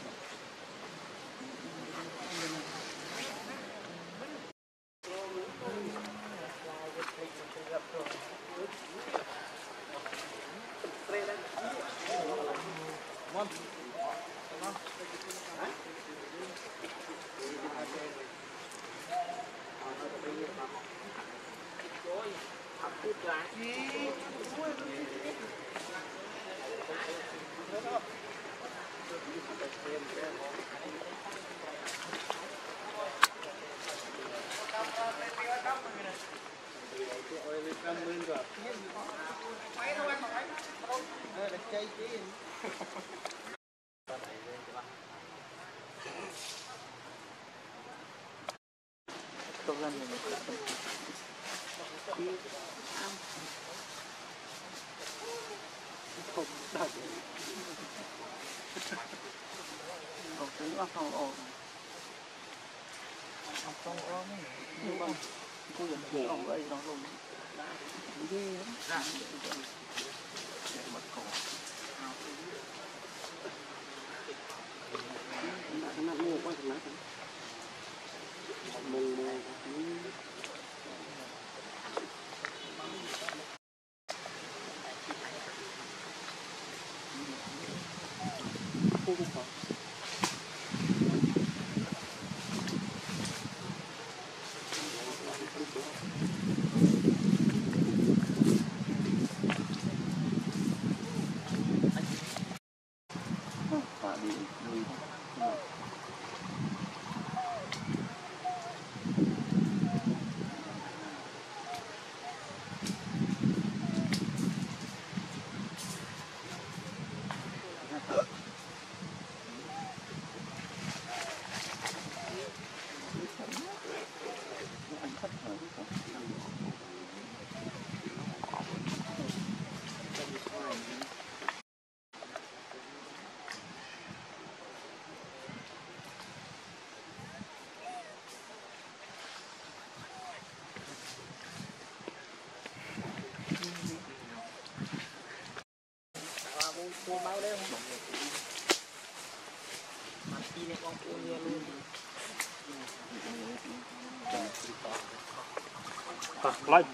lại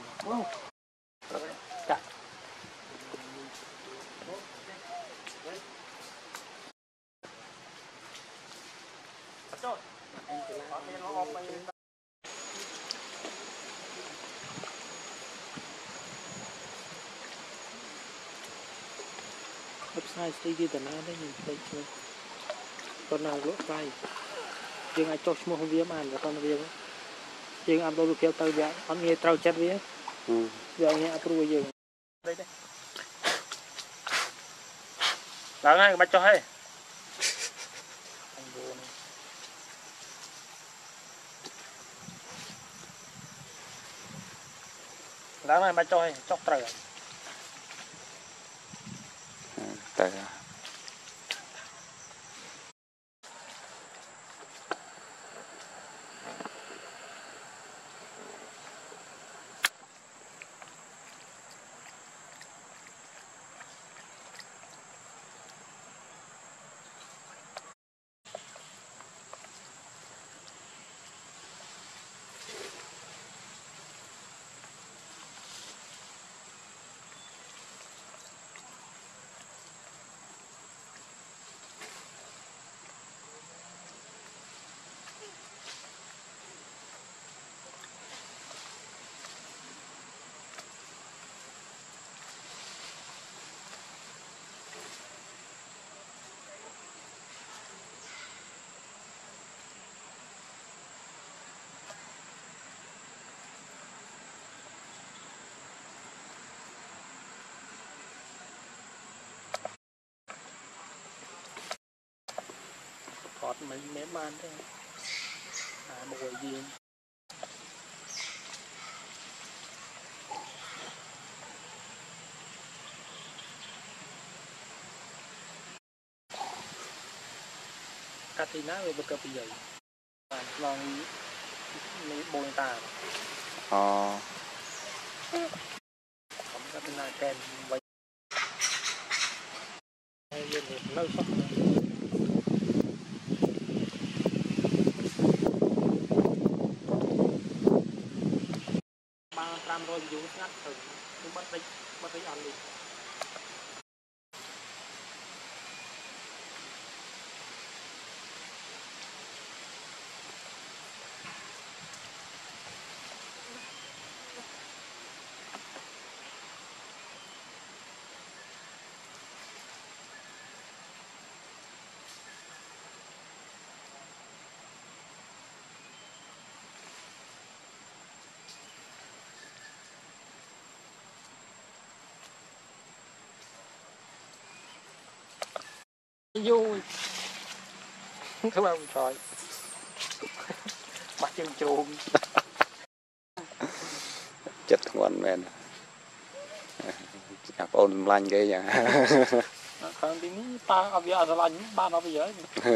website stay kia tận nào đấy nhìn thấy chưa con nào lỗ tay nhưng ai cho mua không biết mà là con biết nhưng anh tôi kêu tao vậy anh nghe tao chết với giờ nghe approve giờ đây đây là ngay bắt cho hay lá này bắt cho hay chọc trời tại mấy man thế bồi gì Katina về bậc bây giờ lòng bồi ta kèm vậy lâu sốc ba trăm rồi dùng ngắt thử nhưng bắt đi ăn đi vui các bạn trời mặt chân chuồng chất ngoan men chạp ôn lanh cái vậy không thì ta ở việt nam lành ba nó bây giờ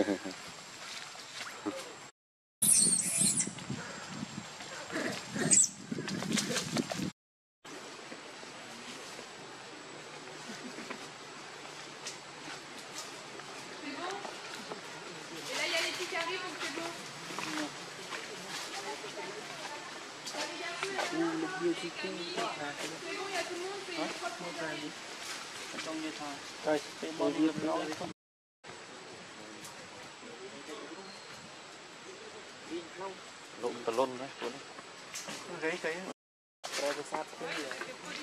lộn tờ lôn đấy cái rồi cái sát cái gì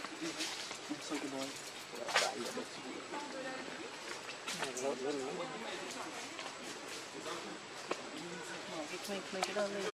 cái đó lên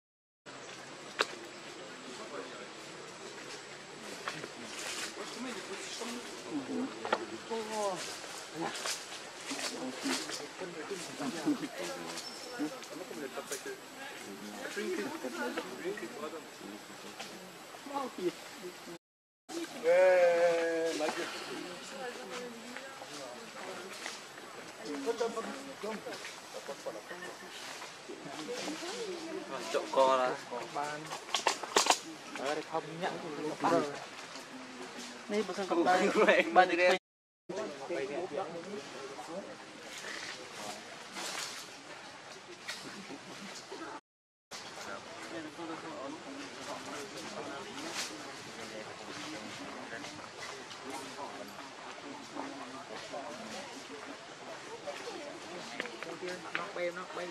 chỗ co là ban ở đây không nhận đây bữa còn đây ban từ đây nó bay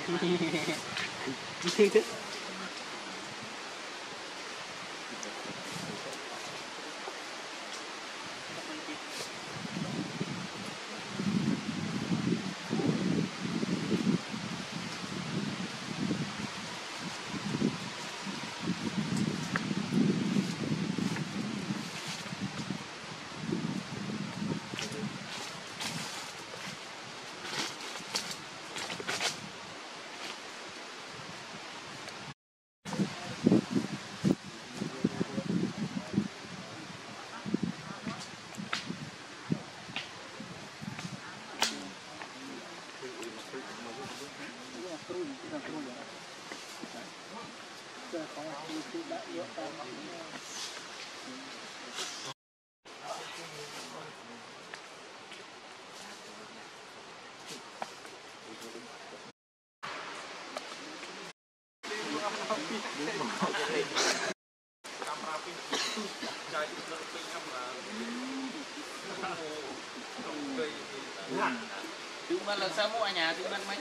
Chúng mình là sao mua ở nhà chúng mình mấy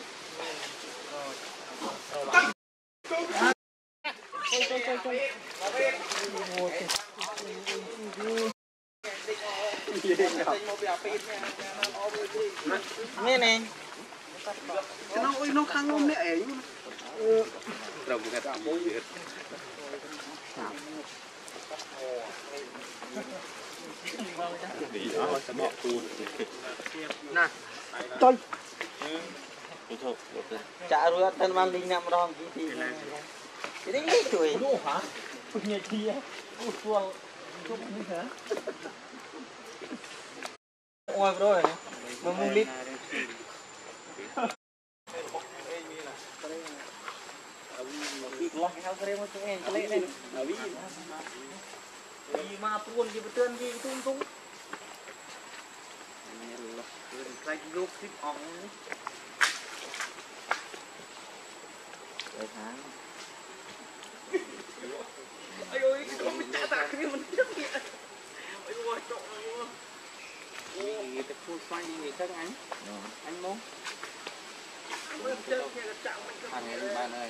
nghe nè nó khăn không nè ấy rồi người ta mua gì nè tôi chả rồi thân mang linh nằm rong thì cái đấy tuổi đủ hả nhẹ chi á chuông chút như thế ôi rồi mà mua lít hao kere mau cengeng celek deh. Lima pun di betul di tung. Lagi grup sip ong. Ayo ini kau minta tak kini menjadi. Ayo cok. Ini tekul sai ni kan anh mau. Hàng ngày bạn ơi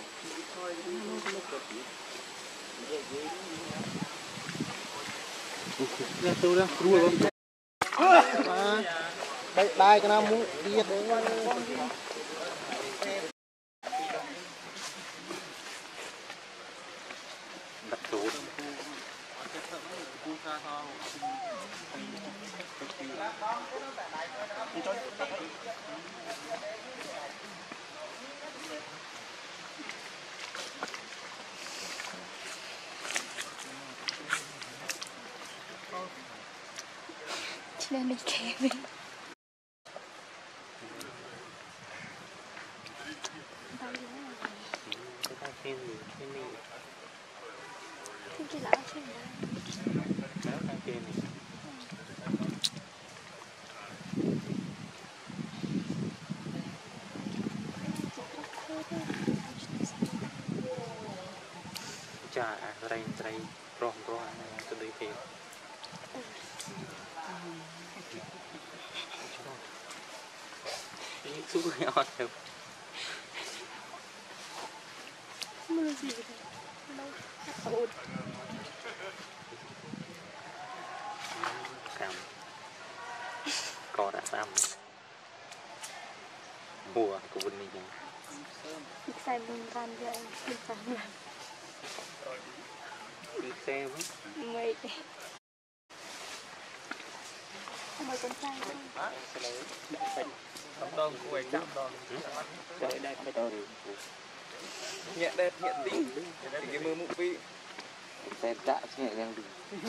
ra tôi ra rùa không bài cái nào muốn đi đặt chỗ Nên đi kèm đi. Thiên chỉ là trên đây. chả rây rong tôi đi tìm xuống nhỏ được Mưa gì vậy? Đâu? cam cò đã xăm hùa của bên này Xài bún ran vậy, bún ran là đi xe với mày mày con trai không đâu cô ấy chạm đâu trời đẹp phải đâu nhẹ đẹp nhẹ tí thì cái mưa mụ vi xe chạm nhẹ đang đi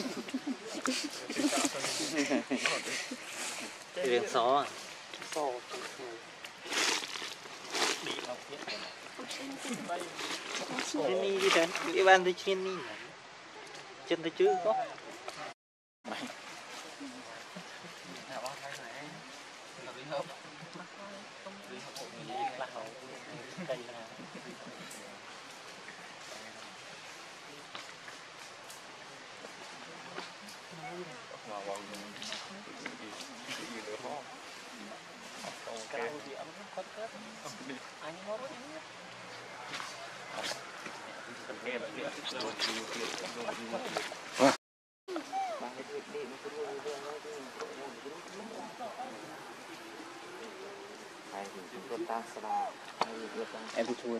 riêng xó sò trên đi đi đến cái ban tới trên đi chân tới chứ có anh em chua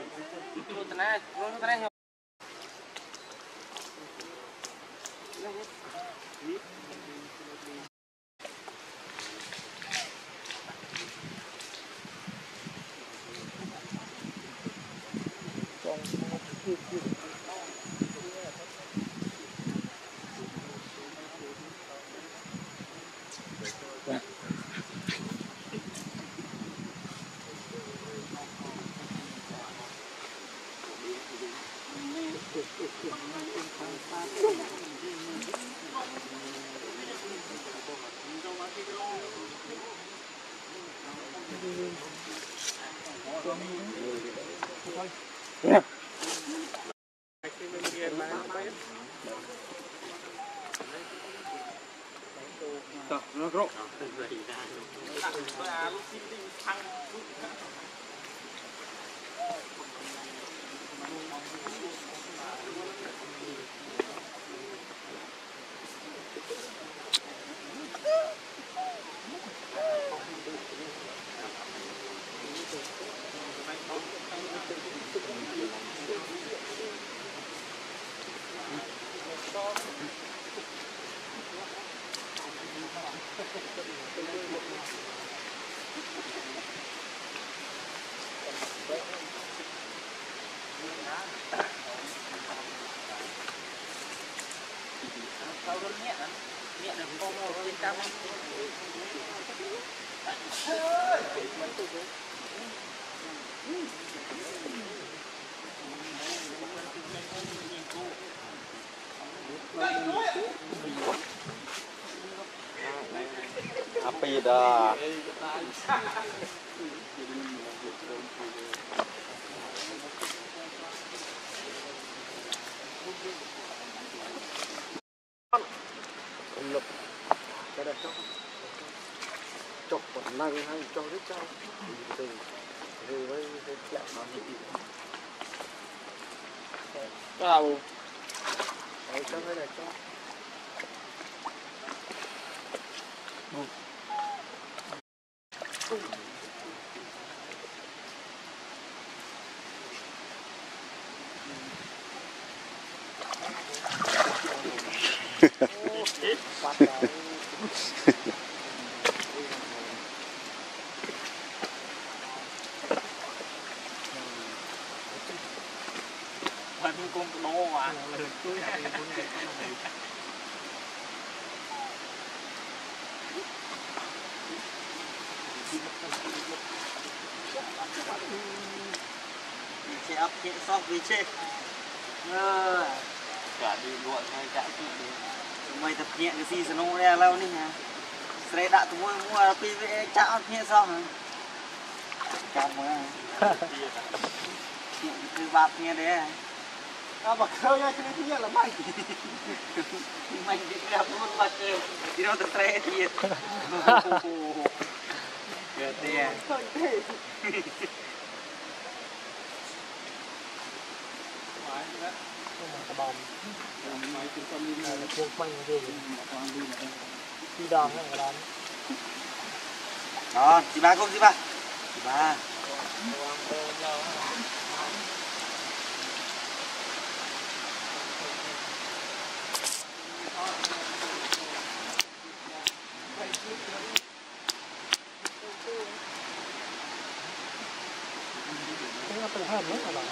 Happy đó. Lực cái đây chọc còn năng hay cho rất cao từ với chạm nó Wow. ở trong cái này cho Chị ấp chị xong vì chết cả đi luận hay cả mày tập nhẹ cái gì nó ra lâu đi hả sẽ đã tụi mua PVE chạm nhẹ xong hả chạm mà cứ bạp nghe đấy mà khơi ra cái này là mày mày đi ra một mặt thì nó tập tre thiệt được tiền đó chị ba không chị ba Nó từ hơn nữa rồi.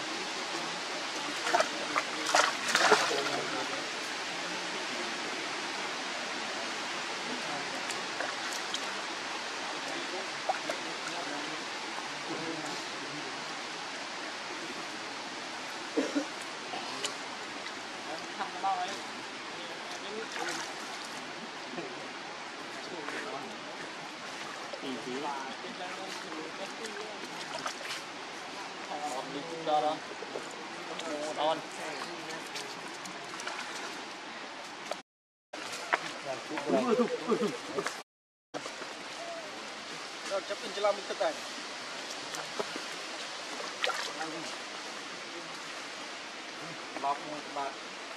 chấp in cho làm tất cả lọc mùi mà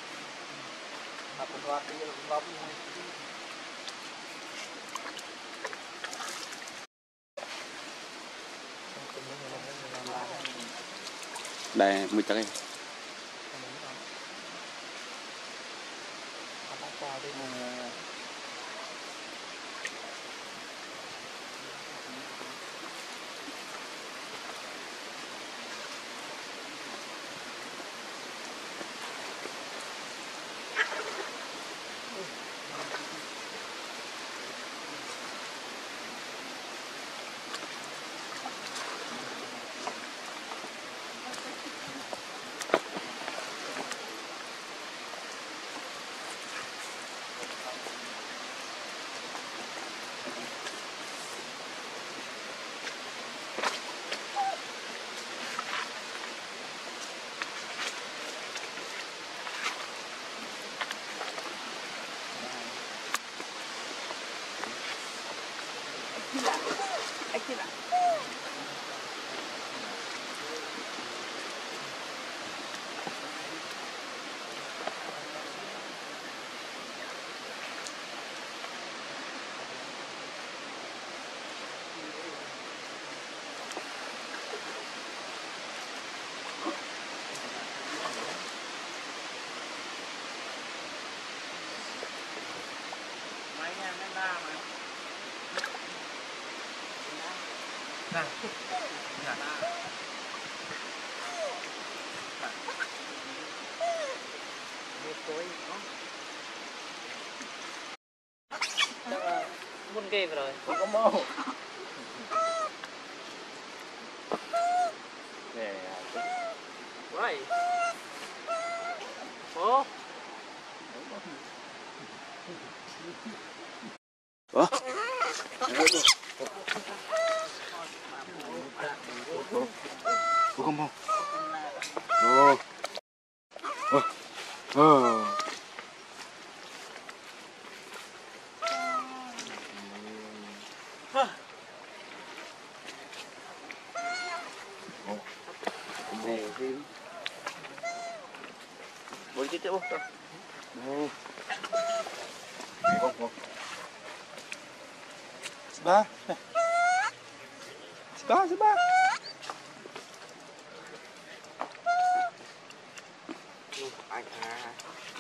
phần loạt đi lọc mùi đây mùi tơi Buôn ghê rồi. không có màu Right. Ủa? ủa không không boleh titik oh tu sebelah sebelah anh à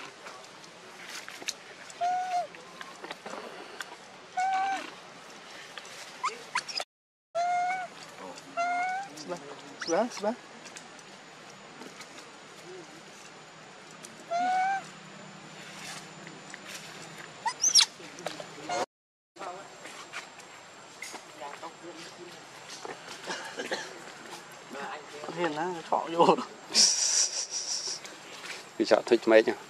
sebelah hiền á thọ vô đi chợ thích mấy nhá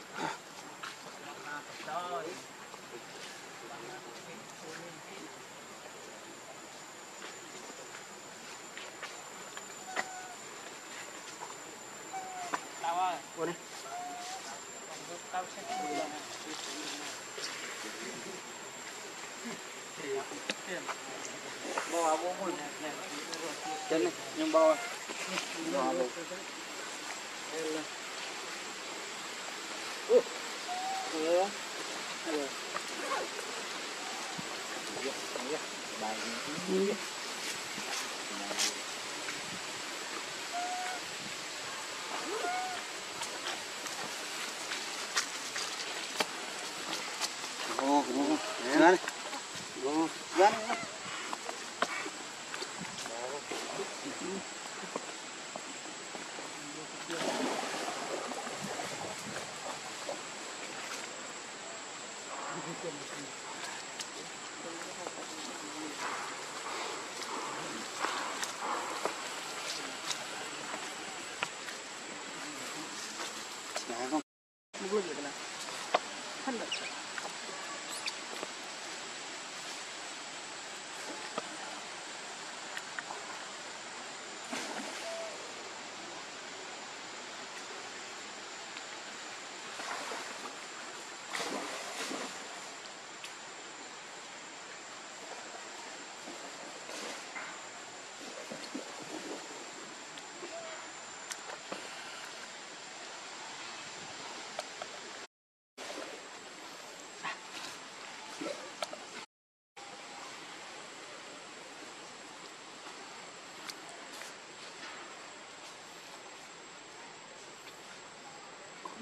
bò bò mùi chân này nhưng bò bò luôn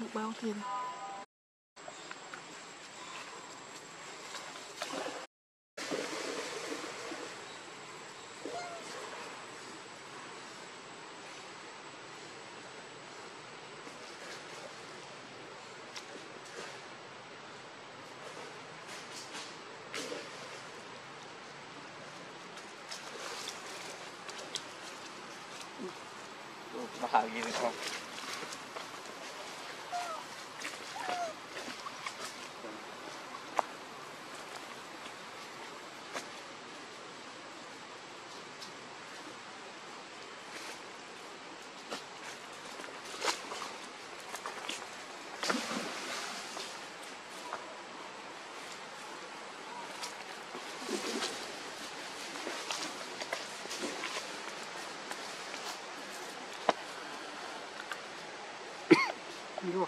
bao tiền Bà gì được không? Vô.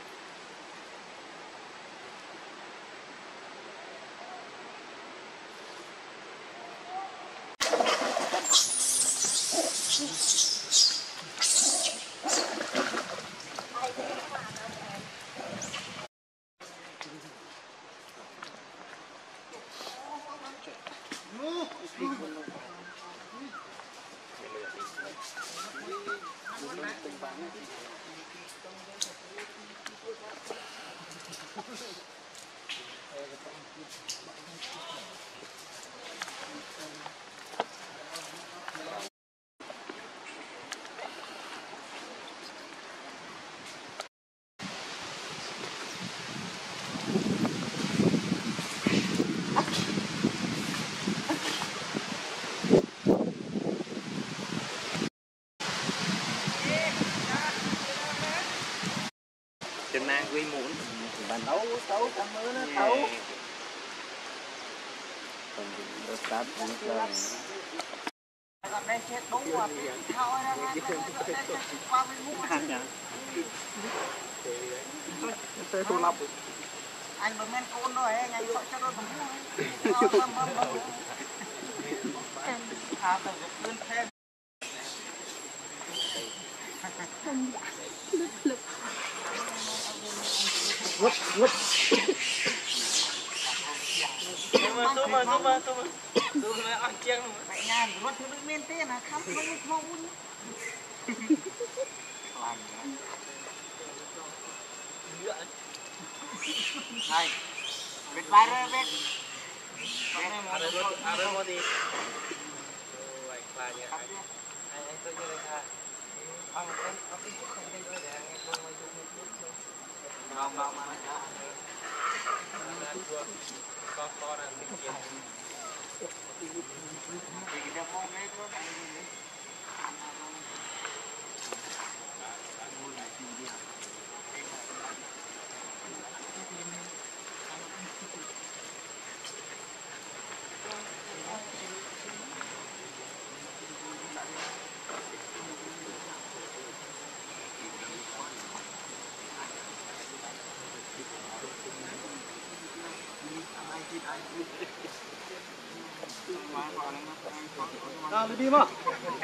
Trên mang quy muốn bàn tấu cảm ơn nó tấu còn được cáp cũng là còn đây chết đúng rồi thôi qua bên mua ăn nhá Thế tôi lắp anh bấm men côn rồi anh sợ cho nó bấm à từ lên thêm ngất ngất tôi mà ăn chiên tại nhà nó thứ đứng men tên là khắp nó không hai biết bài rồi biết ăn một đi vậy bài nhỉ anh tôi như là ăn cái không đi rồi để anh tôi mới dùng một chút mà con là cái gì thì cái mong đấy có nào đi mà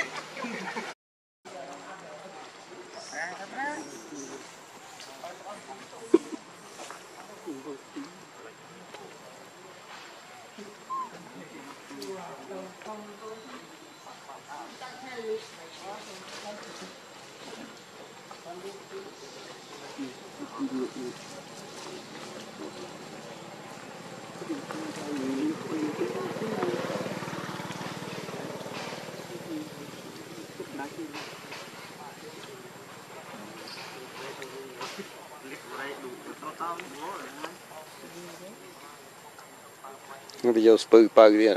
bây giờ spur pa dia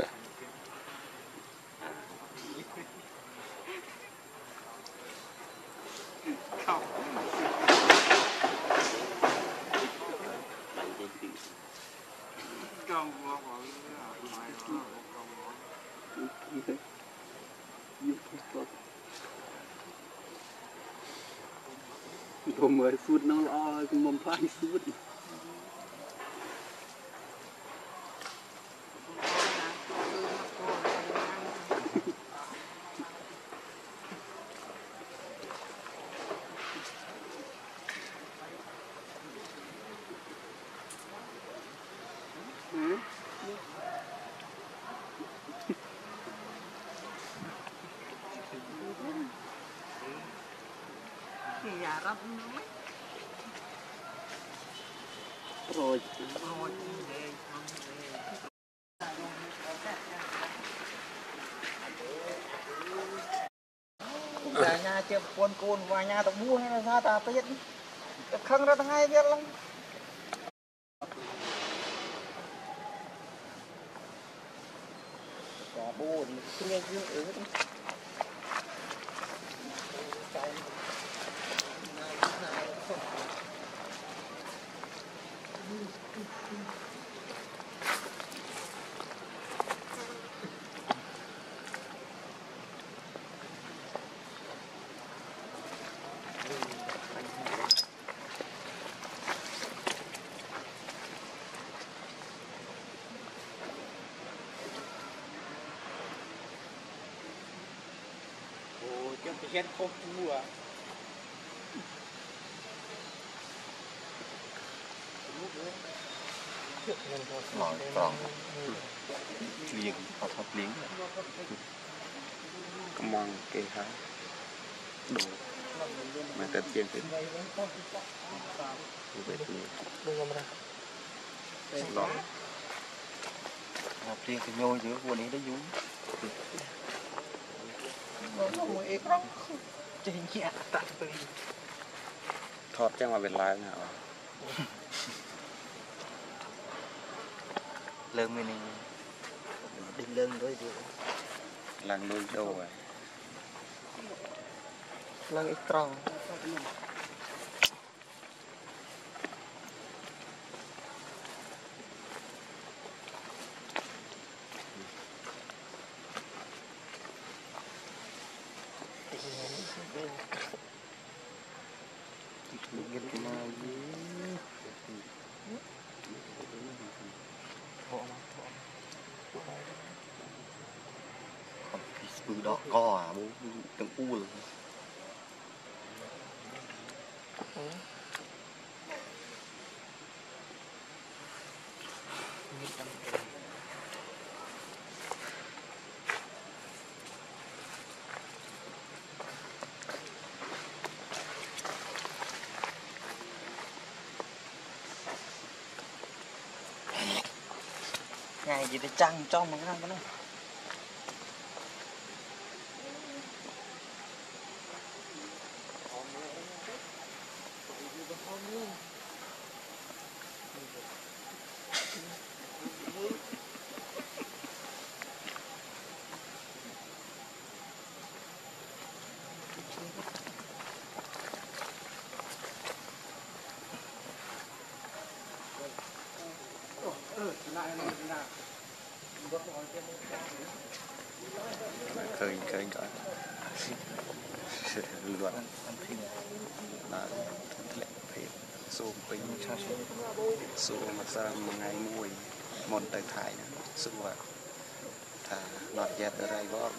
Hôm mới phút nó lo cũng mầm phai phút rồi nhà chơi con côn và nhà tao mua hay là sao ta biết khăng ra thằng ai biết lắm cả buồn nghe dương ở cái hết không mua mỏi tròn liền hoặc hợp liếng có mong kê hái đồ mà tên chiên tính về thì lọt hợp liếng thì nhôi giữa vua này đấy dũng thọt chẳng mà bên lại nào lương mình đi lương đối đi làng nuôi đâu rồi lương ít tròn bự đó co à bố từng u rồi ngày gì để trăng cho mà cái này khơi khơi đó luận là lệ phải xô pin xô mà sao một ngày mùi một tay thải xô à thà nọt dẹt ở đây có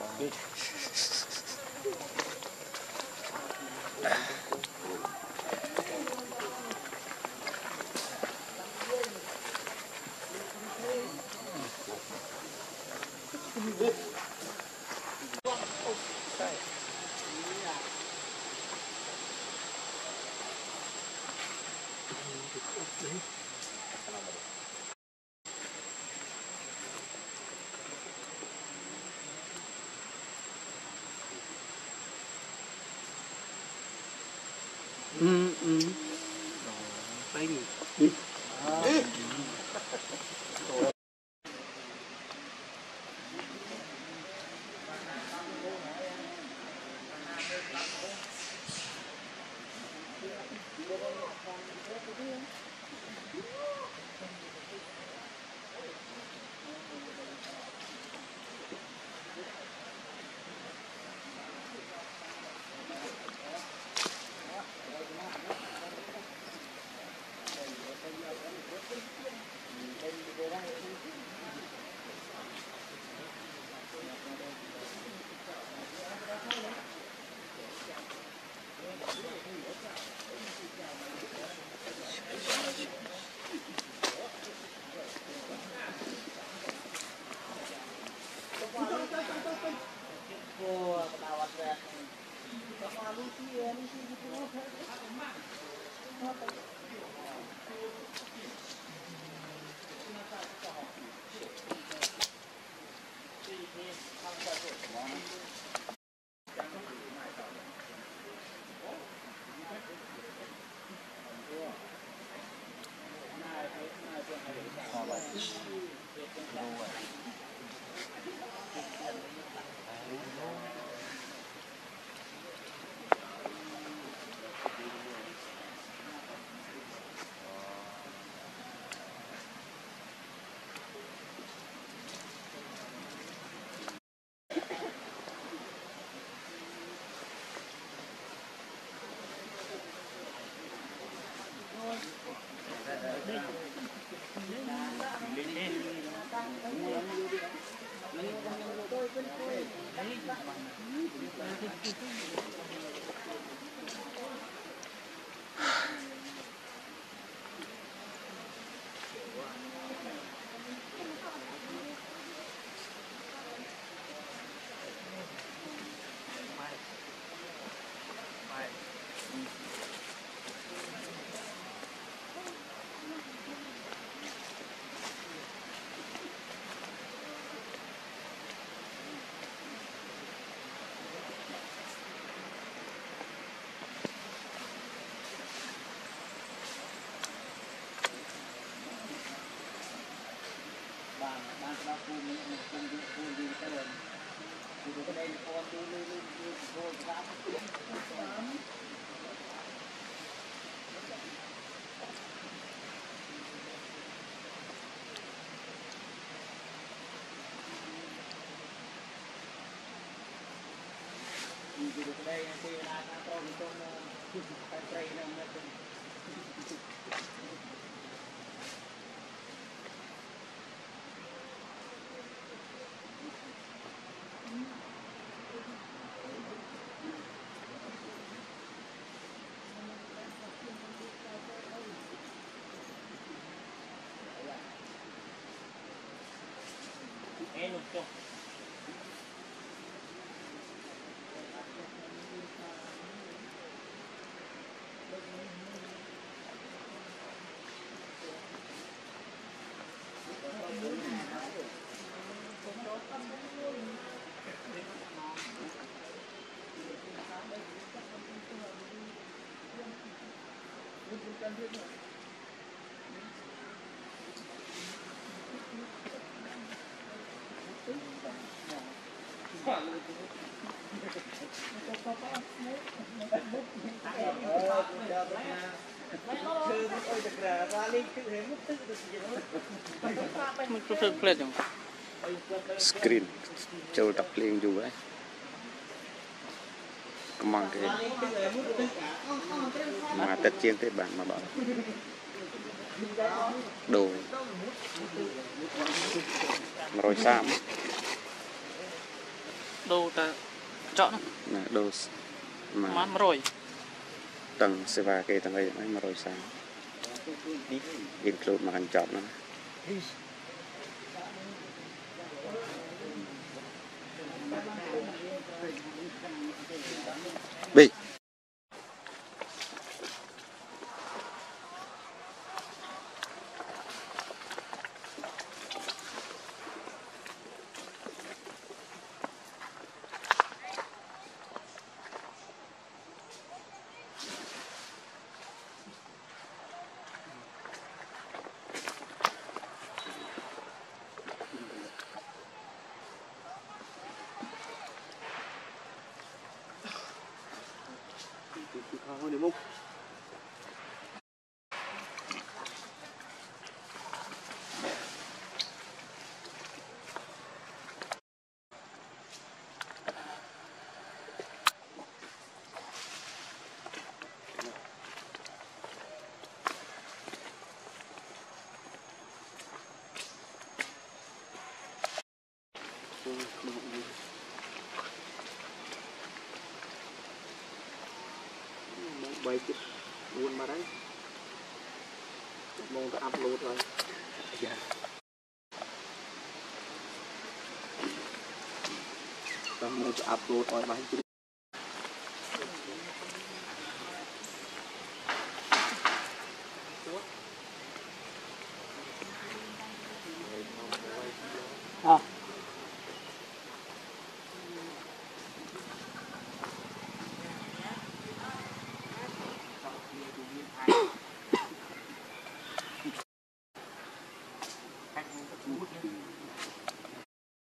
screen châu tập liền dù ấy mong cái mà tất nhiên tới bạn mà bảo đồ rồi sao đồ ta chọn đồ mà rồi tầng sẽ vào cái tầng ấy mà rồi sao include mà hành chọn nó bị bay chụp luôn mà đấy mong ta upload rồi ta mong ta upload rồi mà